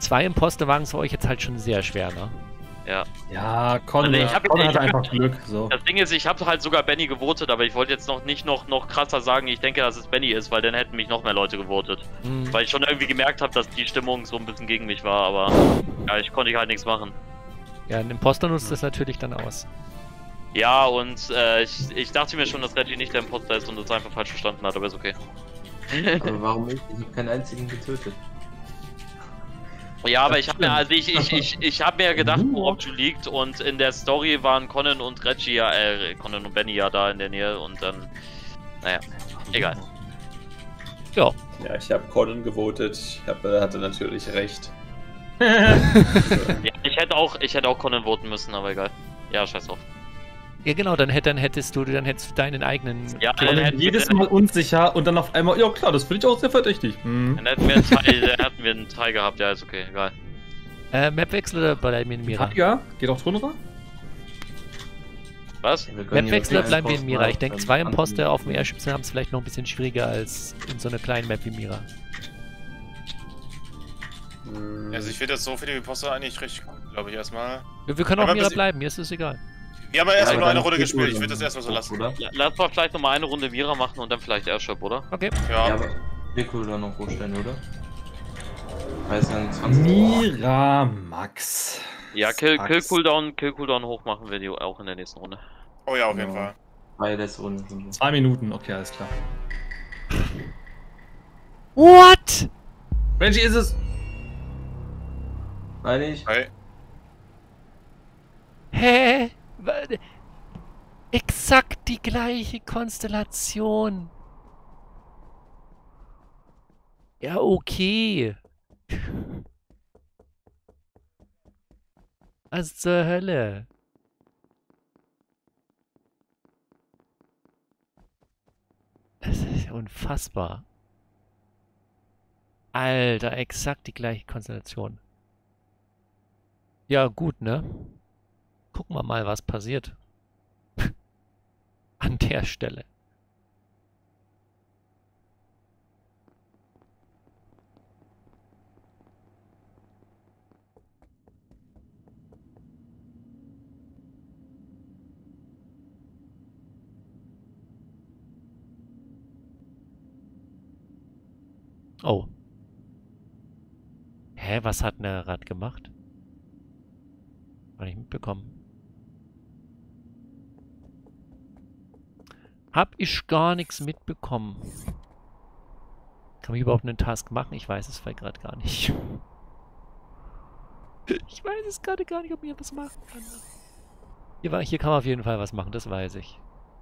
zwei Imposterwagen für euch jetzt halt schon sehr schwer, ne? Ja. Ja, Con, Also ich hab- Con ich hatte hab- einfach Glück. So. Das Ding ist, ich habe halt sogar Benny gewotet, aber ich wollte jetzt noch nicht noch, noch krasser sagen, ich denke, dass es Benny ist, weil dann hätten mich noch mehr Leute gewotet. Hm. Weil ich schon irgendwie gemerkt habe, dass die Stimmung so ein bisschen gegen mich war, aber ja, ich konnte halt nichts machen. Ja, ein Imposter nutzt das natürlich dann aus. Ja, und äh, ich, ich dachte mir schon, dass Reggie nicht der Imposter ist und das einfach falsch verstanden hat, aber ist okay. Aber warum nicht? Ich habe keinen einzigen getötet. Ja, aber ich habe mir, also ich, ich, ich, ich habe mir gedacht, wo Robju liegt und in der Story waren Conan und Reggie ja, äh, Conan und Benny ja da in der Nähe und dann, naja, egal. Ja. Ja, ich habe Conan gewotet. Ich hab, äh, hatte natürlich recht. Ja, ich hätte auch, ich hätte auch Conan voten müssen, aber egal. Ja, scheiß drauf. Ja genau, dann, hätt, dann hättest du dann hättest du deinen eigenen... Ja, Con dann hätten jedes wir, Mal unsicher und dann auf einmal, ja klar, das finde ich auch sehr verdächtig. Hm. dann hätten wir einen Teil, dann hätten wir einen Teil gehabt, ja, ist okay, egal. Äh, Mapwechsel oder bleiben wir in Mira? Ja, geht auch drunter? Was? Wir können Mapwechsel oder hier bleiben wir in keinen Mira? Ich Post denke, machen, zwei dann Imposter antworten auf dem Airship haben es vielleicht noch ein bisschen schwieriger als in so einer kleinen Map wie Mira. Hm, Also ich finde das so für die Imposter eigentlich recht gut, glaube ich erstmal. Wir, wir können auch Aber Mira bis- bleiben, mir ist es egal. Wir haben ja erstmal aber nur eine dann Runde geht gespielt, ich wohl würde das erstmal so dann lassen. Oder? La- Lass mal vielleicht nochmal eine Runde Mira machen und dann vielleicht Airship, oder? Okay. Ja. Ja, aber wir können da noch hochstellen, oder? Weil es ja ein zwanzig. Mira Max. Ja, Kill, Max. Kill Cooldown, Kill Cooldown hoch machen wir die auch in der nächsten Runde. Oh ja, auf jeden Ja. Fall. Bei der Runde. Zwei Minuten, okay, alles klar. What? Reggie ist es! Nein, ich. Hey. Hä? Wa- Exakt die gleiche Konstellation. Ja, okay. Was zur Hölle? Das ist ja unfassbar. Alter, exakt die gleiche Konstellation. Ja, gut, ne? Gucken wir mal, was passiert. An der Stelle. Oh. Hä, was hat der Rad gemacht? Hab ich mitbekommen. Hab ich gar nichts mitbekommen. Kann ich überhaupt einen Task machen? Ich weiß es vielleicht gerade gar nicht. Ich weiß es gerade gar nicht, ob ich was machen kann. Hier, war, hier kann man auf jeden Fall was machen, das weiß ich.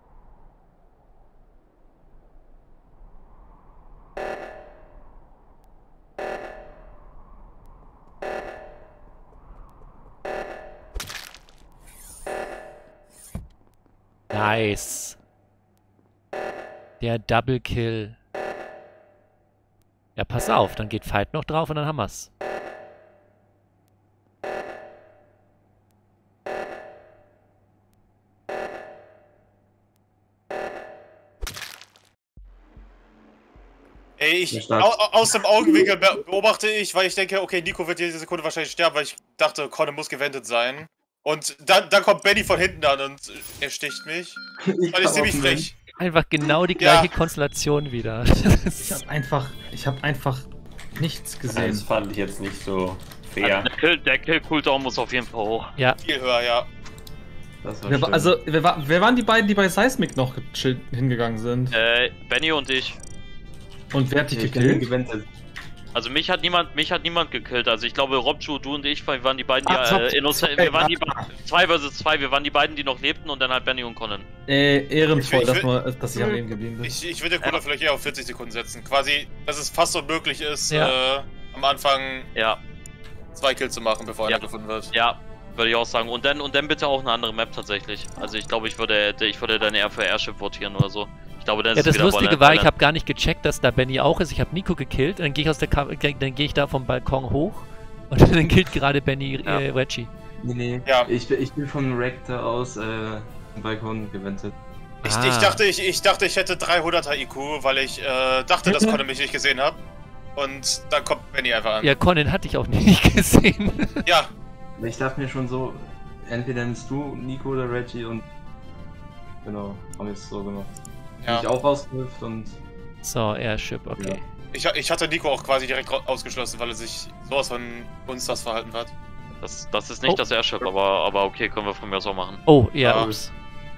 Nice. Der Double Kill. Ja, pass auf, dann geht Fight noch drauf und dann haben wir's. Ey, ich, Sehr stark. au, aus dem Augenwinkel be- beobachte ich, weil ich denke, okay, Nico wird jede Sekunde wahrscheinlich sterben, weil ich dachte, Conor muss gewendet sein. Und dann, dann kommt Benny von hinten an und er sticht mich. Ich Weil ich ziemlich frech. Einfach genau die Ja. gleiche Konstellation wieder. Ich hab einfach, ich hab einfach nichts das gesehen. fand ich jetzt nicht so Also fair. der Kill, der Kill Cooldown muss auf jeden Fall hoch. Ja, Viel höher, ja. Das war Wer, wa- schön. also, wer, wa- wer waren die beiden, die bei Seismic noch gechillt hingegangen sind? Äh, Benny und ich. Und wer hat dich ich bin gekillt? gewendet. Also mich hat niemand, mich hat niemand gekillt. Also ich glaube, Robju, du und ich, wir waren die beiden, die Ah, top, äh, innocent, okay, wir waren die ah. zwei versus zwei, wir waren die beiden, die noch lebten und dann halt Benny und Conan. Äh, ehrenvoll, Ich- ich dass, will- man, dass ich am Leben geblieben bin. Ich, ich würde den Conor vielleicht eher auf vierzig Sekunden setzen. Quasi, dass es fast unmöglich ist, Ja. äh, am Anfang Ja, zwei Kills zu machen, bevor Ja. einer gefunden wird. ja, würde ich auch sagen. Und dann und dann bitte auch eine andere Map tatsächlich. Also ich glaube, ich würde, ich würde dann eher für Airship votieren oder so. Ich glaube, dann ist ja es das wieder Lustige Volle- war, ich Volle- habe gar nicht gecheckt, dass da Benny auch ist. Ich habe Nico gekillt, dann gehe ich aus der Ka dann gehe ich da vom Balkon hoch und dann killt gerade Benny Ja. äh, Reggie. Nee, nee. Ja. Ich, bin- ich bin vom Rector aus äh, im Balkon gewendet. Ich, Ah. ich, dachte, ich, ich dachte, ich hätte dreihunderter I Q, weil ich äh, dachte, dass Conor mich nicht gesehen hat. und dann kommt Benny einfach an. Ja, Conan hatte ich auch nicht gesehen. Ja. Ich dachte mir schon so, entweder nimmst du Nico oder Reggie und genau, haben wir es so gemacht. Ja. Ich auch rausgehüpft und So, Airship, okay. Ja. Ich, ich hatte Nico auch quasi direkt ra- ausgeschlossen, weil er sich sowas von uns das verhalten hat. Das, das ist nicht Oh. das Airship, aber, aber okay, können wir von mir aus auch machen. Oh, ja, Ah. ups.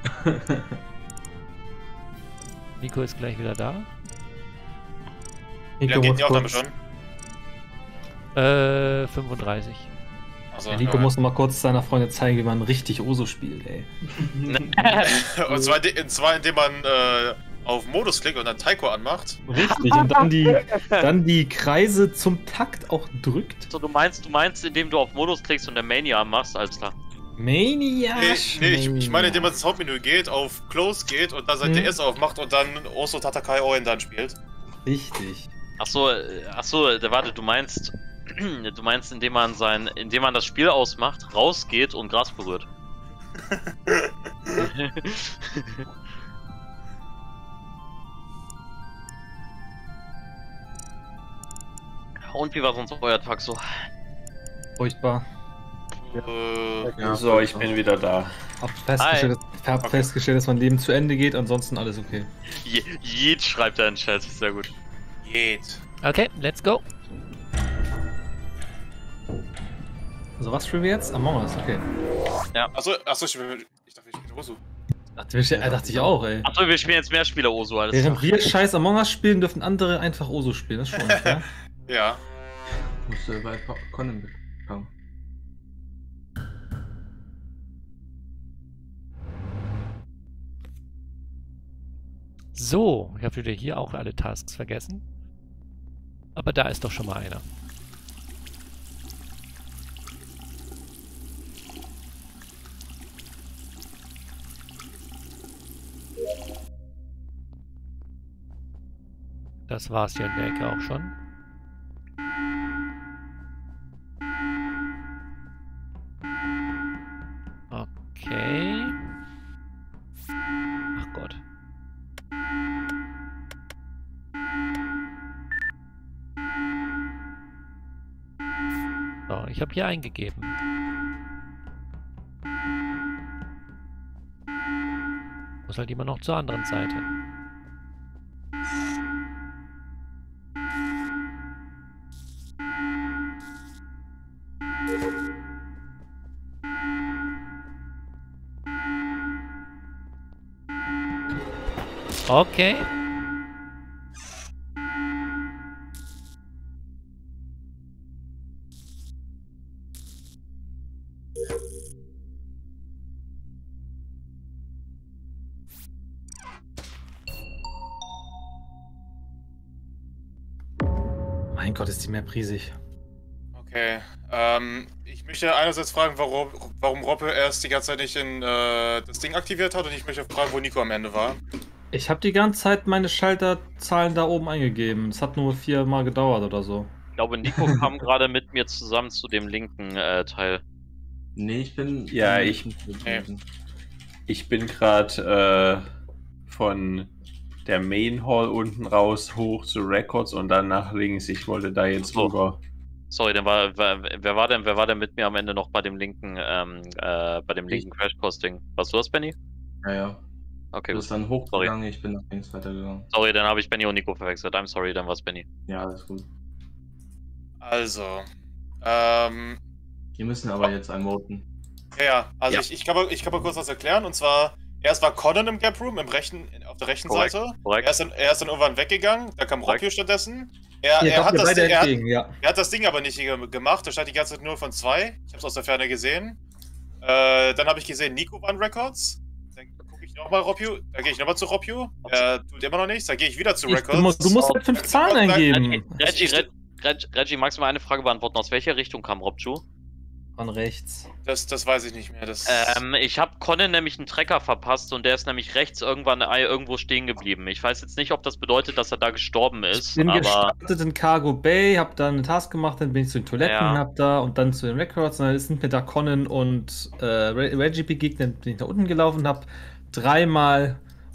Nico ist gleich wieder da. Wie Nico lange geht muss, die Aufnahme kurz, schon? Äh, fünfunddreißig. Also, ja, Nico muss noch mal kurz seiner Freundin zeigen, wie man richtig Oso spielt, ey. Und zwar, in- und zwar indem man äh, auf Modus klickt und dann Taiko anmacht. Richtig, und dann die, dann die Kreise zum Takt auch drückt. So, du meinst, du meinst, indem du auf Modus klickst und der Mania machst, alles klar. Mania! Nee, nee ich, ich meine, indem man ins Hauptmenü geht, auf Close geht und dann sein Mhm. D S aufmacht und dann Oso Tatakai Oen dann spielt. Richtig. Achso, achso, warte, du meinst, du meinst, indem man sein, indem man das Spiel ausmacht, rausgeht und Gras berührt. Und wie war sonst euer Tag so? Furchtbar. Äh, Ja, So, ich bin wieder da. Hab festgestellt, dass, hab Okay. festgestellt, dass mein Leben zu Ende geht, ansonsten alles okay. Je, Jed schreibt er in den Chat, sehr gut. geht. Okay, let's go. Also was spielen wir jetzt? Among Us, okay. Achso, achso, ich, bin- ich dachte, ich bin Oso. Dachte ich, äh, dachte ich auch, ey. Achso, wir spielen jetzt mehr Spiele Oso, alles Während klar. wir scheiß Among Us spielen, dürfen andere einfach Oso spielen, das ist schon ja? Ja. musst du bei Pa- Conan bekommen. So, ich habe wieder hier auch alle Tasks vergessen. Aber da ist doch schon mal einer. Das war's hier in der Ecke auch schon. Okay. Ach Gott. So, ich habe hier eingegeben. Muss halt immer noch zur anderen Seite. Okay. Mein Gott, ist die Map riesig. Okay. Ähm, ich möchte einerseits fragen, warum, warum Roppe erst die ganze Zeit nicht in äh, das Ding aktiviert hat und ich möchte fragen, wo Nico am Ende war. Ich habe die ganze Zeit meine Schalterzahlen da oben eingegeben. Es hat nur viermal gedauert oder so. Ich glaube, Nico kam gerade mit mir zusammen zu dem linken äh, Teil. Nee, ich bin. Ja, bin ich- nicht mit Nee. gewesen. Ich bin gerade äh, von der Main Hall unten raus hoch zu Records und dann nach links. Ich wollte da jetzt So. rüber. Sorry, dann war, wer, wer war denn, wer war denn mit mir am Ende noch bei dem linken, ähm, äh, bei dem linken Crash Course-Ding? Warst du das, Benny? Ja, ja. Okay, Du gut. bist dann hochgegangen, ich bin nach links weitergegangen. Sorry, dann habe ich Benny und Nico verwechselt. I'm sorry, dann war es Benny. Ja, alles gut. Also. Ähm. Die müssen aber jetzt einmoten. Ja, ja. Also Ja. Ich, ich, kann mal, ich kann mal kurz was erklären. Und zwar, erst war Conan im Gap Room, im rechten, auf der rechten Korrekt, Seite. korrekt. Er ist, dann, er ist dann irgendwann weggegangen, da kam Korrekt. Rockio stattdessen. Er, Hier, er, kommt hat mir das beide Ding, er, hat, entgegen, ja. er hat das Ding aber nicht ge- gemacht, da stand die ganze Zeit nur von zwei. Ich hab's aus der Ferne gesehen. Äh, dann habe ich gesehen, Nico war in Records. Dann gucke ich nochmal Rockio, dann gehe ich nochmal zu Rockio. Er tut immer noch nichts, dann gehe ich wieder zu Ich, Records. du, musst, du musst halt fünf Zahlen eingeben. Reggie, Reggie, Reggie, Reggie, magst du mal eine Frage beantworten? Aus welcher Richtung kam Robju? Von rechts. Das, das weiß ich nicht mehr. Das, Ähm, ich habe Conan nämlich einen Trecker verpasst und der ist nämlich rechts irgendwann äh, irgendwo stehen geblieben. Ich weiß jetzt nicht, ob das bedeutet, dass er da gestorben ist, Ich bin aber gestartet in Cargo Bay, hab da eine Task gemacht, dann bin ich zu den Toiletten, Ja. hab da und dann zu den Records, und dann sind mir da Conan und äh, Re- Reggie begegnet, bin ich nach unten gelaufen, hab dreimal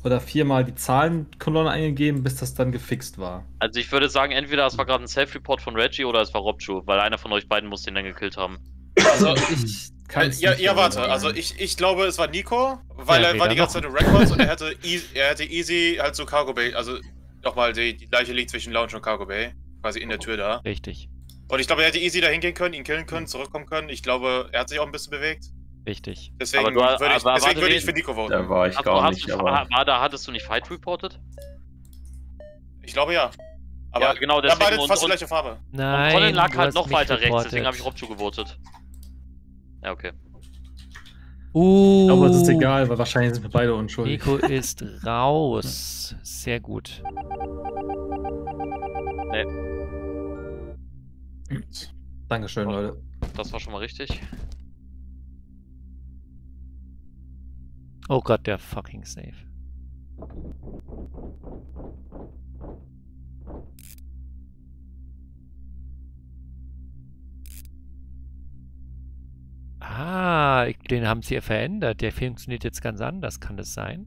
oder viermal die Zahlenkolonne eingegeben, bis das dann gefixt war. Also ich würde sagen, entweder es war gerade ein Self-Report von Reggie oder es war Robju, weil einer von euch beiden muss den dann gekillt haben. Also, Ich äh, kann ja, ja, warte, also ich, ich glaube, es war Nico, weil Ja, er war weder die ganze Zeit in Records und er hätte, easy, er hätte easy halt so Cargo Bay, also nochmal, die, die Leiche liegt zwischen Lounge und Cargo Bay, quasi in der Tür da. Richtig. Und ich glaube, er hätte easy da hingehen können, ihn killen können, zurückkommen können. Ich glaube, er hat sich auch ein bisschen bewegt. Richtig. Deswegen Aber du- würde ich, aber deswegen warte, würde ich wen- für Nico voten. Da war ich Hast, gar hast nicht, du, aber. war, da hattest du nicht Fight reported? Ich glaube ja. Aber Ja, genau, da deswegen beide und- fast die und- gleiche Farbe. Nein, Colin lag du halt hast noch mich weiter rechts, reportet. deswegen habe ich Robju gewotet. Ja, okay. Uh, Aber es ist egal, weil wahrscheinlich sind wir beide unschuldig. Nico ist raus. Sehr gut. Dankeschön, Leute. Das war schon mal richtig. Oh Gott, der fucking Safe. Ah, ich- den haben sie ja verändert. Der funktioniert jetzt ganz anders. Kann das sein?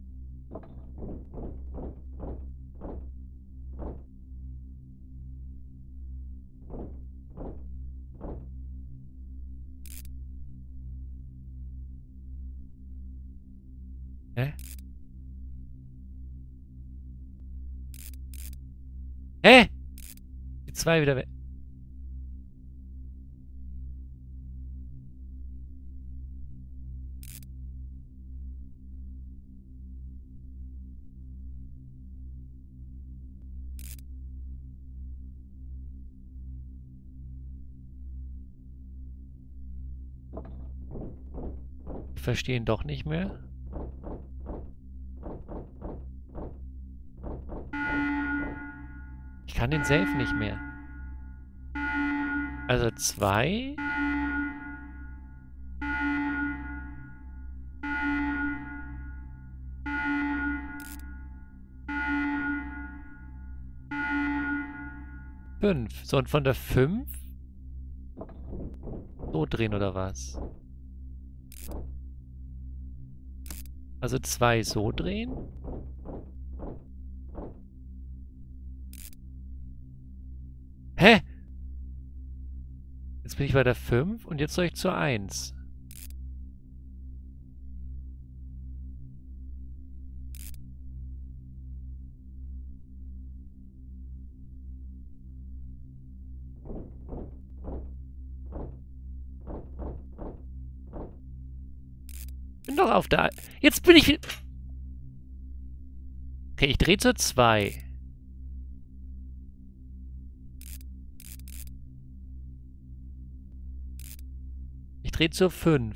Hä? Hä? Die zwei wieder weg. Ich verstehe ihn doch nicht mehr. Ich kann den Safe nicht mehr. Also zwei. Fünf. So, und von der fünf so drehen oder was? Also zwei so drehen? Hä? Jetzt bin ich bei der fünf und jetzt soll ich zur eins. Bin doch auf der... Jetzt bin ich... Okay, ich drehe zur zwei. Ich drehe zur fünf.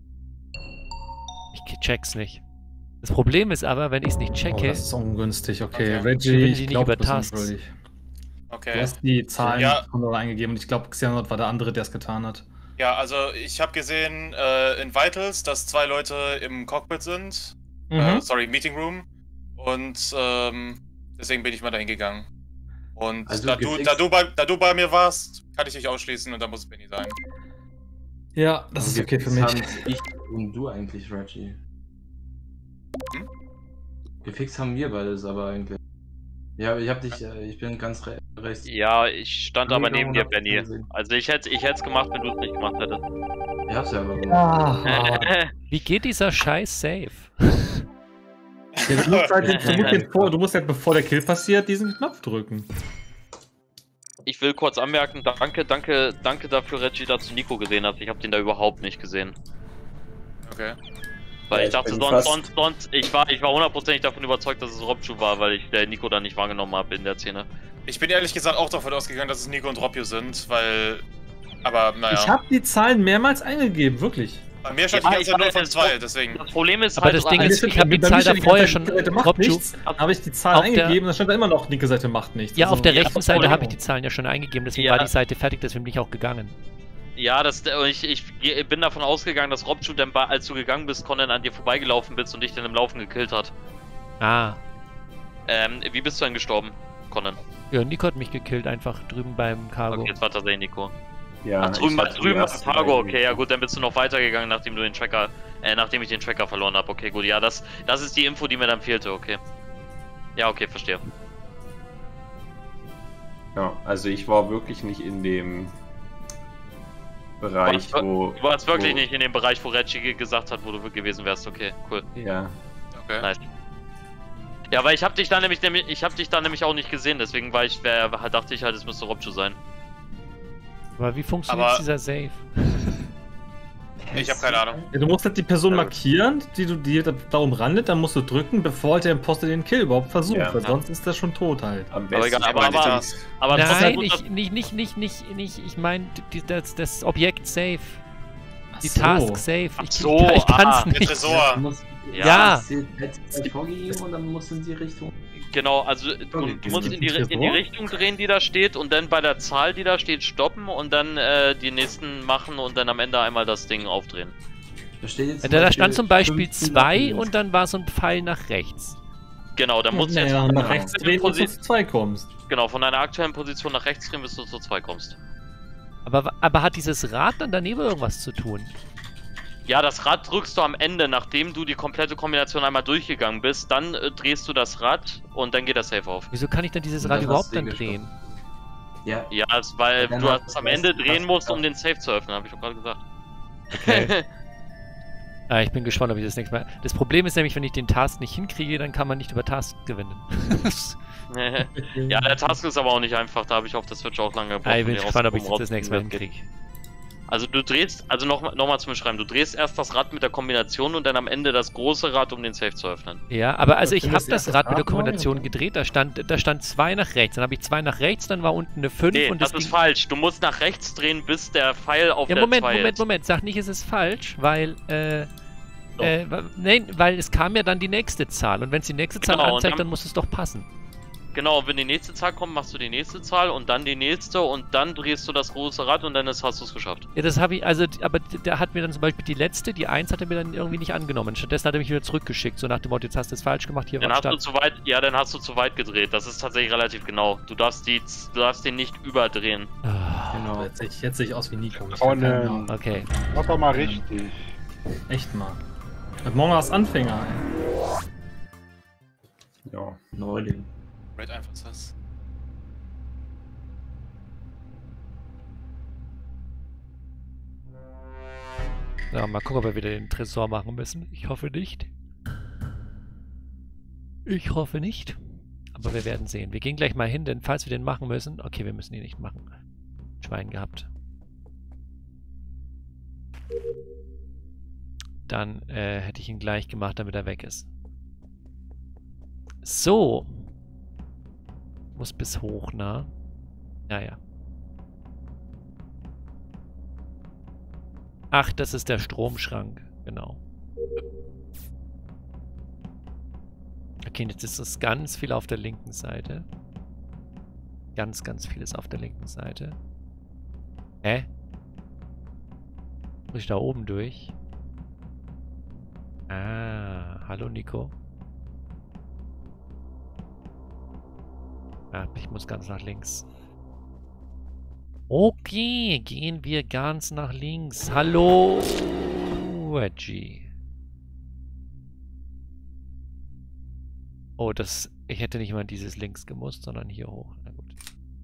Ich check's nicht. Das Problem ist aber, wenn ich es nicht Oh, checke... das ist ungünstig. Okay, Okay. Reggie, Gewinnen ich die nicht glaube, über du bist Tasks. unschuldig. Du Okay. hast die Zahlen Ja. eingegeben und ich glaube, Xehanort war der andere, der es getan hat. Ja, also ich habe gesehen äh, in Vitals, dass zwei Leute im Cockpit sind. Äh, Mhm. sorry, Meeting Room. Und ähm, deswegen bin ich mal dahin gegangen. Und Also da, du, gefixt- da, du bei, da du bei mir warst, kann ich dich ausschließen und dann muss es Benny sein. Ja, das ist okay für mich. Haben ich und du eigentlich, Reggie. Hm? Gefixt haben wir beides aber eigentlich. Ja, ich hab dich, äh, ich bin ganz re rechts. Ja, ich stand aber Nee, neben dir, hab ich Benny. gesehen. Also ich hätte ich hätte es gemacht, wenn du es nicht gemacht hättest. Ich hab's ja aber gemacht. Ah, Wie geht dieser Scheiß Safe? ja, du, musst halt, du, musst jetzt vor, du musst halt, bevor der Kill passiert, diesen Knopf drücken. Ich will kurz anmerken, danke, danke, danke dafür, Reggie, dass du Nico gesehen hast. Ich habe den da überhaupt nicht gesehen. Okay. Weil Ja, ich ich dachte bin sonst, fast- sonst, sonst, ich war, ich war hundertprozentig davon überzeugt, dass es Robju war, weil ich der Nico da nicht wahrgenommen habe in der Szene. Ich bin ehrlich gesagt auch davon ausgegangen, dass es Nico und Robio sind, weil. Aber naja. Ich habe die Zahlen mehrmals eingegeben, wirklich. Bei mir stand Ja, die ganze Zeit ich null von weiß, zwei, deswegen. Das Problem ist Aber halt, das Ding also, ist, ich habe die Bei Zahl mir da stand die vorher ganze schon... Zeit, Seite macht Robju, nichts, dann habe ich die Zahl auf der- eingegeben, dann stand da immer noch, linke Seite macht nichts. ja, auf Also, der ja, rechten das Seite Problem- habe ich die Zahlen ja schon eingegeben, deswegen Ja. war die Seite fertig, deswegen bin ich auch gegangen. ja, das, ich, ich geh- bin davon ausgegangen, dass Robju dann, bei- als du gegangen bist, Conan an dir vorbeigelaufen bist und dich dann im Laufen gekillt hat. Ah. Ähm, wie bist du denn gestorben, Conan? Ja, Nico hat mich gekillt, einfach drüben beim Cargo. Okay, jetzt war tatsächlich Nico. Ja, Ach, drüben, ich hatte drüben die am ersten Cargo, beiden. okay, ja gut, dann bist du noch weitergegangen, nachdem du den Tracker Äh, nachdem ich den Tracker verloren habe. Okay, gut. Ja, das, das ist die Info, die mir dann fehlte. Okay. Ja, okay, verstehe. Ja, also ich war wirklich nicht in dem Bereich, du warst, wo... Du warst wirklich wo, nicht in dem Bereich, wo Reggie gesagt hat, wo du gewesen wärst. Okay, cool. Ja. Okay. Nice. Ja, weil ich hab dich da nämlich, ich hab dich da nämlich auch nicht gesehen, deswegen war ich, wär, dachte ich halt, es müsste Robjo sein. Aber wie funktioniert Aber- dieser Save? Ich habe keine Ahnung. Ja, du musst halt die Person Ja. markieren, die du dir da, da umrandet, dann musst du drücken, bevor halt der Imposter den Kill überhaupt versucht, Ja. weil sonst ist das schon tot halt. Am Aber besten egal, aber, Aber die aber, Task. aber trotzdem Nein, gut, dass- ich, nicht, nicht, nicht, nicht, nicht, ich meine das, das Objekt Save. Ach Die so. Task Save. Ach Ich, so, ich, ich kann's ah, Der nicht. Tresor. Muss, Ja. es wird jetzt vorgegeben und dann musst du in die Richtung. Genau, also du, Okay, du es musst gibt in die, einen in die Tresor? Richtung drehen, die da steht, und dann bei der Zahl, die da steht, stoppen und dann äh, die nächsten machen und dann am Ende einmal das Ding aufdrehen. Da, steht jetzt Da, da stand zum Beispiel fünfzehn zwei Minuten. und dann war so ein Pfeil nach rechts. Genau, dann musst du jetzt Naja, von nach deiner rechts aktuellen drehen, bis du Posi- zu zwei kommst. genau, von deiner aktuellen Position nach rechts drehen, bis du zu zwei kommst. Aber, aber hat dieses Rad dann daneben irgendwas zu tun? Ja, das Rad drückst du am Ende, nachdem du die komplette Kombination einmal durchgegangen bist, dann äh, drehst du das Rad und dann geht das Safe auf. Wieso kann ich dann dieses Und Rad dann überhaupt hast du dann den drehen? Ja, Ja, das, weil Dann du hat- das am das- Ende das- drehen musst, um das- den Safe zu öffnen, habe ich doch gerade gesagt. Okay. Ah, ich bin gespannt, ob ich das nächste Mal... Das Problem ist nämlich, wenn ich den Task nicht hinkriege, dann kann man nicht über Task gewinnen. Ja, der Task ist aber auch nicht einfach, da habe ich auf der Switch auch lange gebraucht. Ah, ich um bin die gespannt, ob ich rauszukommen, das nächste Mal rauszufinden, hinkriege. Also du drehst, also nochmal noch mal zum Beschreiben, du drehst erst das Rad mit der Kombination und dann am Ende das große Rad, um den Safe zu öffnen. Ja, aber also ich Wenn habe das das erste Rad mit der Rad war, Kombination oder? gedreht, da stand, da stand zwei nach rechts, dann habe ich zwei nach rechts, dann war unten eine fünf Nee, und das das ist ging... falsch. Du musst nach rechts drehen, bis der Pfeil auf Ja, der Moment, zwei Moment, ist. Moment, sag nicht, es ist falsch, weil, äh, Doch. äh, wa- nein, weil es kam ja dann die nächste Zahl und wenn es die nächste Zahl Genau, und anzeigt, dann- dann muss es doch passen. Genau, wenn die nächste Zahl kommt, machst du die nächste Zahl und dann die nächste und dann drehst du das große Rad und dann ist, hast du es geschafft. Ja, das habe ich, also, aber der hat mir dann zum Beispiel die letzte, die eins hat er mir dann irgendwie nicht angenommen. Stattdessen hat er mich wieder zurückgeschickt, so nach dem Motto, jetzt hast du es falsch gemacht, hier Dann war hast du Start. zu weit, ja, dann hast du zu weit gedreht. Das ist tatsächlich relativ genau. Du darfst die, du darfst den nicht überdrehen. Ah, genau. Jetzt sehe ich, jetzt sehe ich aus wie Nico. Ich Oh, hab keine ne. Ahnung. okay. Mach doch mal richtig. Echt mal. Und morgen als Anfänger, ey. Ja. Neuling. Red einfach das. Ja, mal gucken, ob wir wieder den Tresor machen müssen. Ich hoffe nicht. Ich hoffe nicht. Aber wir werden sehen. Wir gehen gleich mal hin, denn falls wir den machen müssen... Okay, wir müssen ihn nicht machen. Schwein gehabt. Dann äh, hätte ich ihn gleich gemacht, damit er weg ist. So. Muss bis hoch, na? Ja, ja. Ach, das ist der Stromschrank. Genau. Okay, jetzt ist es ganz viel auf der linken Seite. Ganz, ganz vieles auf der linken Seite. Hä? Muss ich da oben durch? Ah, hallo Nico. Ja, ich muss ganz nach links. Okay, gehen wir ganz nach links. Hallo, Reggie. Oh, das... Ich hätte nicht mal dieses links gemusst, sondern hier hoch. Na gut.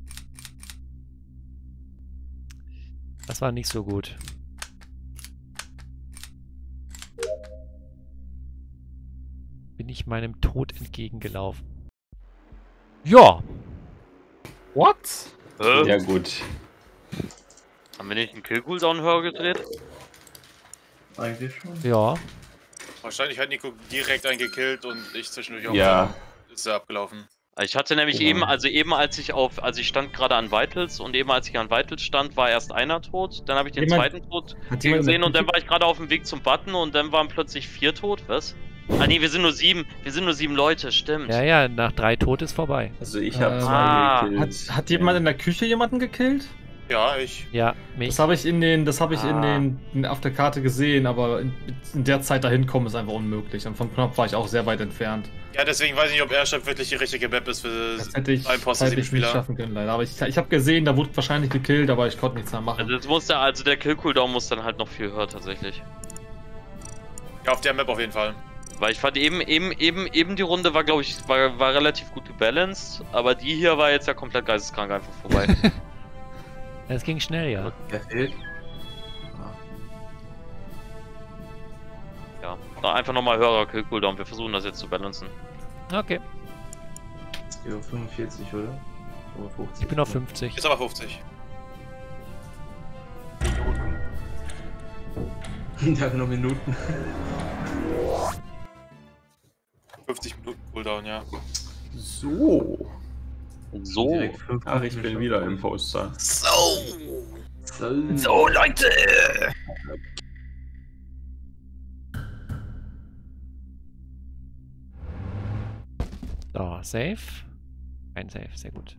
Das war nicht so gut. Bin ich meinem Tod entgegengelaufen. Ja. What? Hä? Ja, gut. Haben wir nicht einen Kill-Cooldown höher gedreht? Eigentlich schon. Ja. Wahrscheinlich hat Nico direkt einen gekillt und ich zwischendurch auch. Ja. Ist er abgelaufen. Ich hatte nämlich Genau. eben, also eben als ich auf, also ich stand gerade an Vitals und eben als ich an Vitals stand, war erst einer tot, dann habe ich den Jemand- zweiten tot Hat jemand in der gesehen und dann Küche- war ich gerade auf dem Weg zum Button und dann waren plötzlich vier tot, was? Ah nee, wir sind nur sieben, wir sind nur sieben Leute, stimmt. Ja, ja, nach drei Tod ist vorbei. Also ich habe Äh, zwei ah. gekillt. Hat, hat jemand in der Küche jemanden gekillt? Ja, ich. Ja, mich. Das habe ich in den, das habe ich in Ah. den in, auf der Karte gesehen, aber in, in der Zeit dahin kommen ist einfach unmöglich. Und vom Knopf war ich auch sehr weit entfernt. Ja, deswegen weiß ich nicht, ob Airship wirklich die richtige Map ist für Das hätte ich einen Poster sieben zeitlich nicht Spieler. schaffen können, leider. Aber ich, ich habe gesehen, da wurde wahrscheinlich gekillt, aber ich konnte nichts mehr machen. Also das musste, also der Kill-Cooldown muss dann halt noch viel höher tatsächlich. Ja, auf der Map auf jeden Fall. Weil ich fand eben, eben, eben, eben die Runde war, glaube ich, war, war relativ gut gebalanced, aber die hier war jetzt ja komplett geisteskrank einfach vorbei. Es ging schnell, ja. Wer fehlt? Ja, Na, einfach nochmal höherer Kill-Cooldown. Wir versuchen das jetzt zu balancen. Okay. Ja, fünfundvierzig, oder? Oder fünfzig? Ich bin auf fünfzig. Ist aber fünfzig. Ja, noch Minuten. fünfzig Minuten Cooldown, ja. So. So. Direkt fünf Ach, ich bin wieder Imposter. So! So, So, Leute! So, Safe. Ein Safe, sehr gut.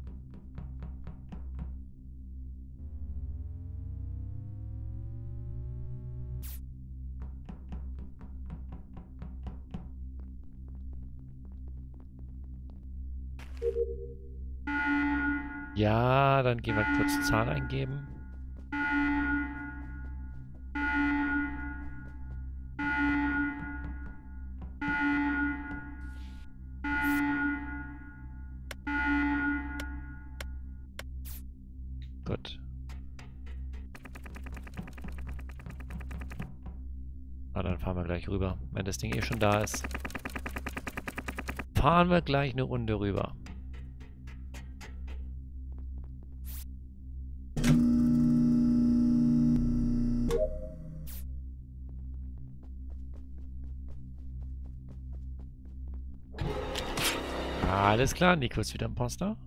Ja, dann gehen wir kurz Zahl eingeben. Gut. Na, dann fahren wir gleich rüber, wenn das Ding eh schon da ist. Fahren wir gleich eine Runde rüber. Alles klar, Nico ist wieder Imposter.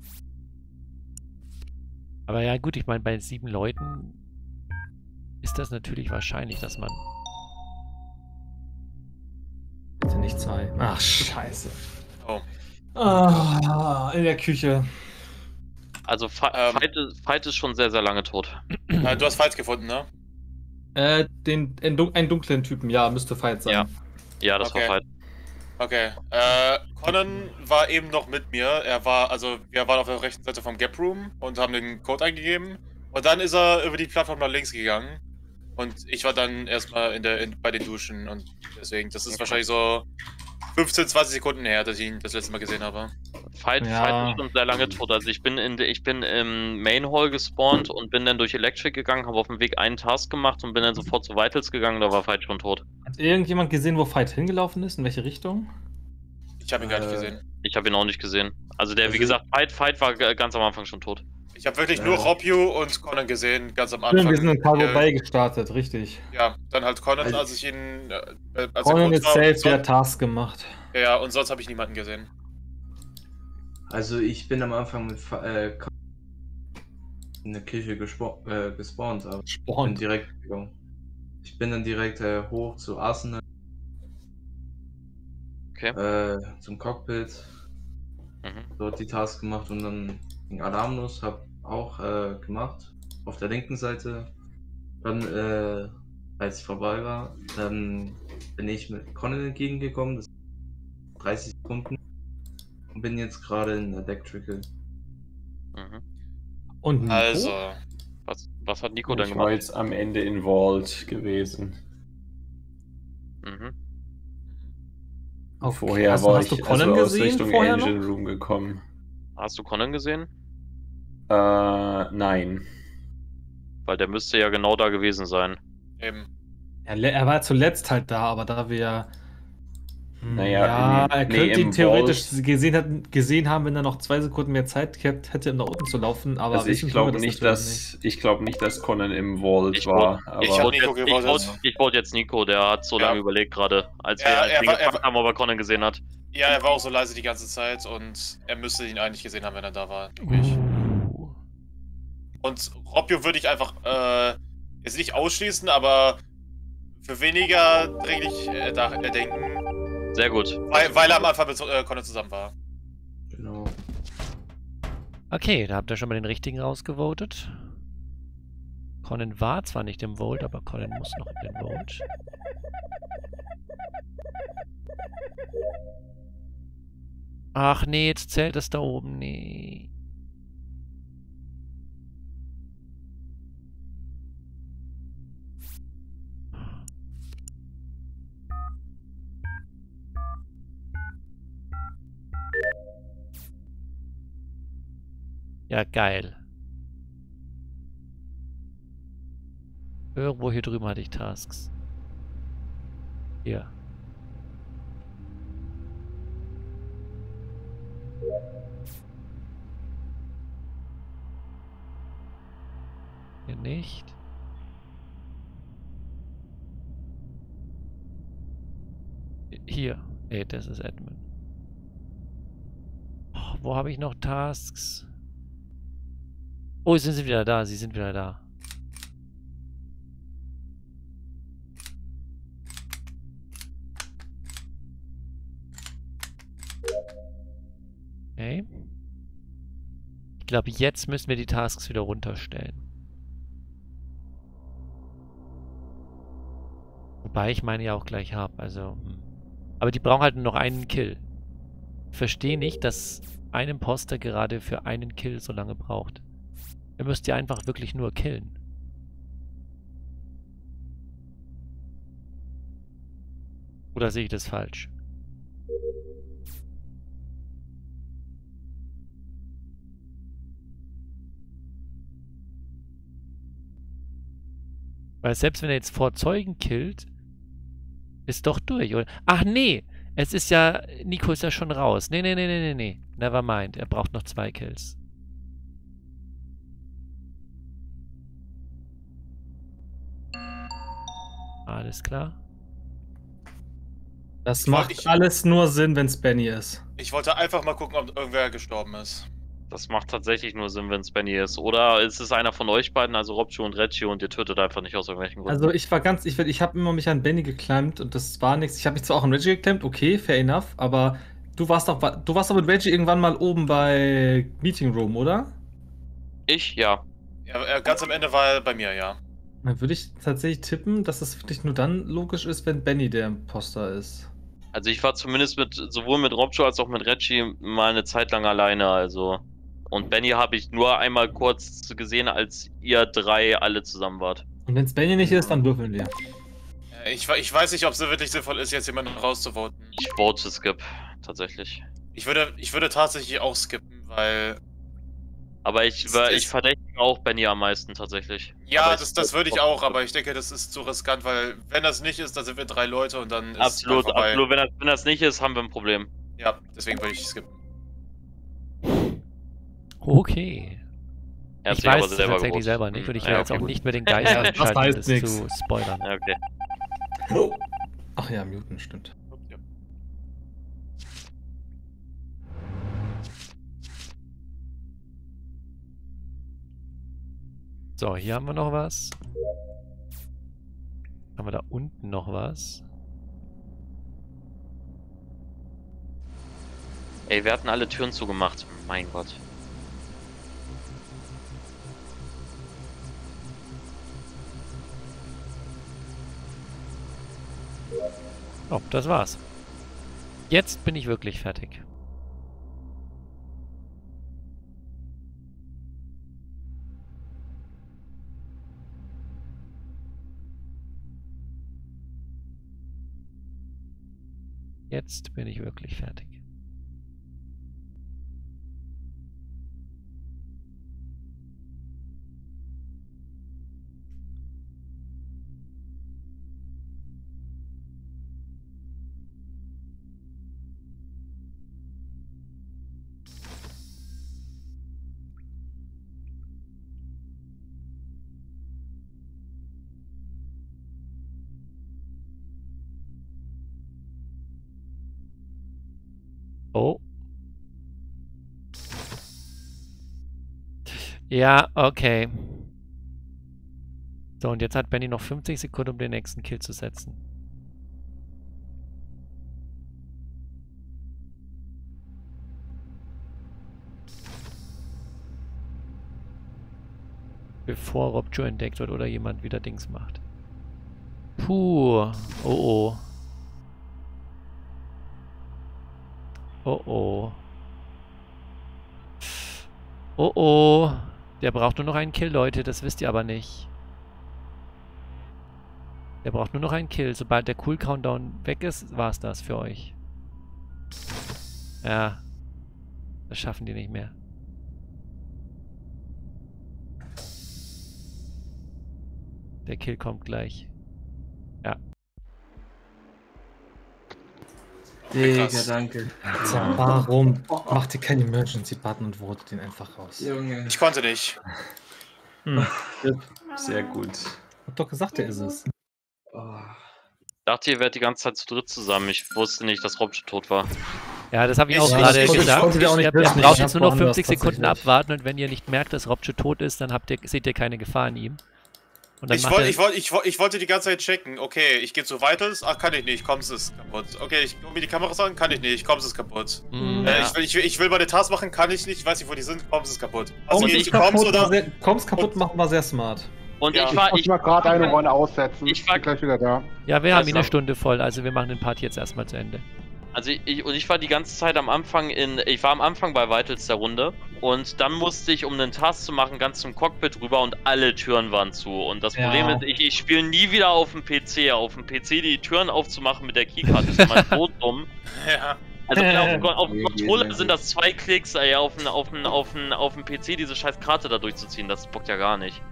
Aber ja gut, ich meine, bei sieben Leuten ist das natürlich wahrscheinlich, dass man... Bitte nicht zwei. Ach, scheiße. Oh. Ah, in der Küche. Also Fi Ähm. Fight, ist, Fight ist schon sehr, sehr lange tot. Äh, du hast Fights gefunden, ne? Äh, den, einen, dun einen dunklen Typen, ja, müsste Fight sein. Ja. Ja, das Okay. war Fight. Okay. Äh, Conan war eben noch mit mir. Er war, also, wir waren auf der rechten Seite vom Gap Room und haben den Code eingegeben. Und dann ist er über die Plattform nach links gegangen. Und ich war dann erstmal in der, in, bei den Duschen und deswegen, das ist Okay. wahrscheinlich so fünfzehn, zwanzig Sekunden her, dass ich ihn das letzte Mal gesehen habe. Fight, Ja. Fight ist schon sehr lange tot. Also ich bin in der- ich bin im Main Hall gespawnt und bin dann durch Electric gegangen, habe auf dem Weg einen Task gemacht und bin dann sofort zu Vitals gegangen, da war Fight schon tot. Hat irgendjemand gesehen, wo Fight hingelaufen ist? In welche Richtung? Ich habe ihn gar nicht Äh, gesehen. Ich habe ihn auch nicht gesehen. Also der, wie Also- gesagt, Fight, Fight war g- ganz am Anfang schon tot. Ich habe wirklich Ja. nur Robju und Conan gesehen, ganz am Anfang. Stimmt, wir sind in Cargo Äh, Bay gestartet, richtig. Ja, dann halt Conan, Also- als ich ihn. Äh, als Conan er ist kurz war, safe, und der sonst, Task gemacht. Ja, und sonst habe ich niemanden gesehen. Also ich bin am Anfang mit Fa- äh, in der Kirche gespa äh, gespawnt, aber ich bin Spawn. direkt gegangen. Ich bin dann direkt äh, hoch zu Arsenal. Okay. Äh, zum Cockpit, Mhm. dort die Task gemacht und dann ging Alarm los, hab auch äh, gemacht. Auf der linken Seite. Dann, äh, als ich vorbei war, dann bin ich mit Conan entgegengekommen, das dreißig Sekunden. Und bin jetzt gerade in Electrical. Mhm. Und Nico? Also. Was, was hat Nico dann Ich war gemacht? jetzt am Ende in Vault gewesen. Mhm. Okay. Vorher Hast- war hast du ich Conan also aus gesehen Richtung vorher noch? Engine Room gekommen. Hast du Conan gesehen? Äh, nein. Weil der müsste ja genau da gewesen sein. Eben. Ja, le- er war zuletzt halt da, aber da wir. Hm, Naja, ja, in- er nee, könnte im ihn theoretisch Vault- gesehen, hat, gesehen haben, wenn er noch zwei Sekunden mehr Zeit gehabt hätte, um nach unten zu laufen. Aber Also ich wissen tun wir glaube das nicht, natürlich dass ich glaube nicht, dass Conan im Vault Ich war. vote- Aber ich Ich hab vote Nico jetzt, ich gewotet. vote, ich vote jetzt Nico, der hat so Ja. lange überlegt gerade, als wir Ja, als er wir war- gefragt er- haben, ob er Conan gesehen hat. Ja, er war auch so leise die ganze Zeit und er müsste ihn eigentlich gesehen haben, wenn er da war. denke ich. Uh. Und Robju würde ich einfach äh, jetzt nicht ausschließen, aber für weniger dringlich äh, da, äh, denken, Sehr gut. weil, weil er am Anfang mit äh, Conan zusammen war. Genau. Okay, da habt ihr schon mal den richtigen rausgevotet. Conan war zwar nicht im Vault, aber Conan muss noch in den Vault. Ach nee, jetzt zählt es da oben. Nee. Ja, geil. Irgendwo hier drüben hatte ich Tasks. Hier. Hier nicht. Hier. Nee, das ist Admin. Oh, wo habe ich noch Tasks? Oh, sind sie wieder da? Sie sind wieder da. Okay. Ich glaube, jetzt müssen wir die Tasks wieder runterstellen. Wobei ich meine ja auch gleich habe, also... Hm. Aber die brauchen halt nur noch einen Kill. Ich verstehe nicht, dass ein Imposter gerade für einen Kill so lange braucht. Ihr müsst ja einfach wirklich nur killen. Oder sehe ich das falsch? Weil selbst wenn er jetzt vor Zeugen killt, ist doch durch, oder? Ach nee, es ist ja, Nico ist ja schon raus. Nee, nee, nee, nee, nee, nee. Never mind, er braucht noch zwei Kills. Alles klar. Das Ich macht wollte- ich- alles nur Sinn, wenn es Benny ist. Ich wollte einfach mal gucken, ob irgendwer gestorben ist. Das macht tatsächlich nur Sinn, wenn es Benny ist. Oder ist es einer von euch beiden, also Robju und Reggie, und ihr tötet einfach nicht aus irgendwelchen Gründen? Also ich war ganz, ich, ich habe immer mich an Benny geklemmt und das war nichts. Ich habe mich zwar auch an Reggie geklemmt, okay, fair enough, aber du warst doch, du warst doch mit Reggie irgendwann mal oben bei Meeting Room, oder? Ich? Ja. Ja, äh, ganz am Ende war er bei mir, ja. Dann würde ich tatsächlich tippen, dass es wirklich nur dann logisch ist, wenn Benny der Imposter ist. Also ich war zumindest mit sowohl mit Robjo als auch mit Reggie mal eine Zeit lang alleine, also. Und Benny habe ich nur einmal kurz gesehen, als ihr drei alle zusammen wart. Und wenn es Benny nicht ist, dann würfeln wir. Äh, Ich, ich weiß nicht, ob es wirklich sinnvoll ist, jetzt jemanden rauszuvoten. Ich vote Skip, tatsächlich. Ich würde, ich würde tatsächlich auch skippen, weil... Aber ich, Es war- ist- ich verdächtige auch Benny am meisten, tatsächlich. Ja, Aber das, das würde ich auch, aber ich denke, das ist zu riskant, weil wenn das nicht ist, dann sind wir drei Leute und dann ist Absolut, es vorbei. absolut. Wenn das, wenn das nicht ist, haben wir ein Problem. Ja, deswegen würde ich skippen. Okay. Er hat Ich sich aber weiß es selber tatsächlich gewotet. selber nicht und ich Hm, will ja, jetzt okay, auch gut. nicht mit den Geistern Das entscheiden, heißt das nix. zu spoilern. Ja, okay. Ach ja, muten, stimmt. Ja. So, hier haben wir noch was. Haben wir da unten noch was? Ey, wir hatten alle Türen zugemacht. Mein Gott. Oh, das war's. Jetzt bin ich wirklich fertig. Jetzt bin ich wirklich fertig. Oh. Ja, okay. So, und jetzt hat Benny noch fünfzig Sekunden, um den nächsten Kill zu setzen. Bevor Robjo entdeckt wird oder jemand wieder Dings macht. Puh. Oh oh. Oh oh. Oh oh. Der braucht nur noch einen Kill, Leute. Das wisst ihr aber nicht. Der braucht nur noch einen Kill. Sobald der Cool Countdown weg ist, war's das für euch. Ja. Das schaffen die nicht mehr. Der Kill kommt gleich. Ja. Digga, Krass. danke. Sag, warum macht ihr keinen Emergency-Button und votet ihn einfach raus? Junge. Ich konnte nicht. Hm. Sehr gut. Hab doch gesagt, der ist es. Oh. Dachte, ihr wärt die ganze Zeit zu dritt zusammen. Ich wusste nicht, dass Robsch tot war. Ja, das habe ich Ich- auch ich- gerade ich konnte- gesagt. ich konnte dir auch nicht Ihr, ihr wissen. braucht Ich jetzt hab nur noch woanders fünfzig Sekunden tatsächlich. abwarten und wenn ihr nicht merkt, dass Robsche tot ist, dann habt ihr, seht ihr keine Gefahr in ihm. Und dann Ich, macht wollt, er, ich, wollt, ich, wollt, ich wollte die ganze Zeit checken. Okay, ich gehe zu Vitals. Ach, kann ich nicht. Kommst ist kaputt. Okay, ich gucke mir die Kameras an. Kann ich nicht. Kommst ist kaputt. Mm, Äh, Ja. ich, will, ich, will, ich will meine Tasks machen. Kann ich nicht. Ich weiß nicht, wo die sind. Kommst ist kaputt. Also, Koms geh ich kaputt, kommst war oder? sehr, Koms kaputt machen war sehr smart. Und Ja, ich Ich war, muss ich, mal gerade eine Runde aussetzen. ich Ich war- bin gleich wieder da. ja, wir haben Also- ihn eine Stunde voll, also wir machen den Part jetzt erstmal zu Ende. also ich, und ich war die ganze Zeit am Anfang in, ich war am Anfang bei Vitals der Runde und dann musste ich, um einen Task zu machen, ganz zum Cockpit rüber und alle Türen waren zu. Und das Ja. Problem ist, ich, ich spiele nie wieder auf dem P C. Auf dem P C die Türen aufzumachen mit der Keycard ist immer so dumm. Ja. Also auf, dem- auf dem Nee, Controller geht sind das zwei Klicks, ey, auf dem auf dem- auf dem- auf dem P C diese scheiß Karte da durchzuziehen, das bockt ja gar nicht.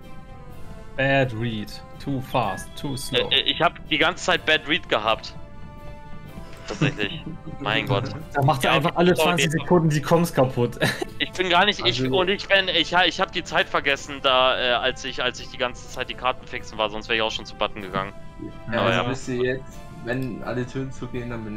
Bad read. Too fast, too slow. Äh, Ich habe die ganze Zeit Bad Read gehabt. Tatsächlich. Mein Gott. Da macht er Ja, einfach alle sorry. zwanzig Sekunden die Koms kaputt. Ich bin gar nicht, ich Also- und ich bin, ich, ich habe die Zeit vergessen, da äh, als ich als ich die ganze Zeit die Karten fixen war, sonst wäre ich auch schon zu Button gegangen. Ja, Aber also ja. wisst ihr jetzt, wenn alle Türen zugehen, dann bin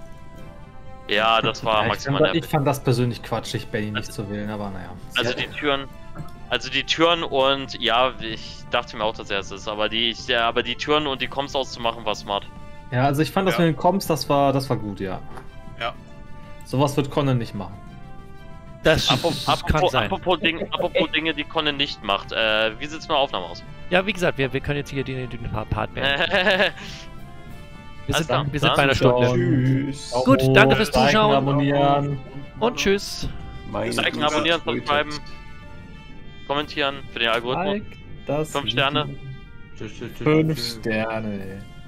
ich. Ja, das war Ja, ich, maximal fand, ich nervig. fand das persönlich quatschig, Benny nicht zu wählen, aber naja. Also die Türen, also die Türen und ja, ich dachte mir auch, dass er es ist, aber die, ich, ja, aber die Türen und die Comms auszumachen war smart. Ja, also ich fand das Ja. mit den Koms, das war, das war gut, ja. Ja. Sowas wird Conan nicht machen. Das, Apropos, das kann apropos, sein. apropos, Ding, apropos Dinge, die Conan nicht macht. Äh, wie sieht's mit der Aufnahme aus? Ja, wie gesagt, wir, wir können jetzt hier den, den Part beenden. Wir Alles sind, klar, wir sind dann bei einer Stunde. Tschüss. Gut, danke fürs Liken, Zuschauen. Abonnieren. Und tschüss. Meine Liken, Güte. abonnieren, subscriben, kommentieren für den Algorithmus. Like das Fünf Sterne. Video. Tschüss, tschüss, tschüss, Fünf tschüss. Sterne.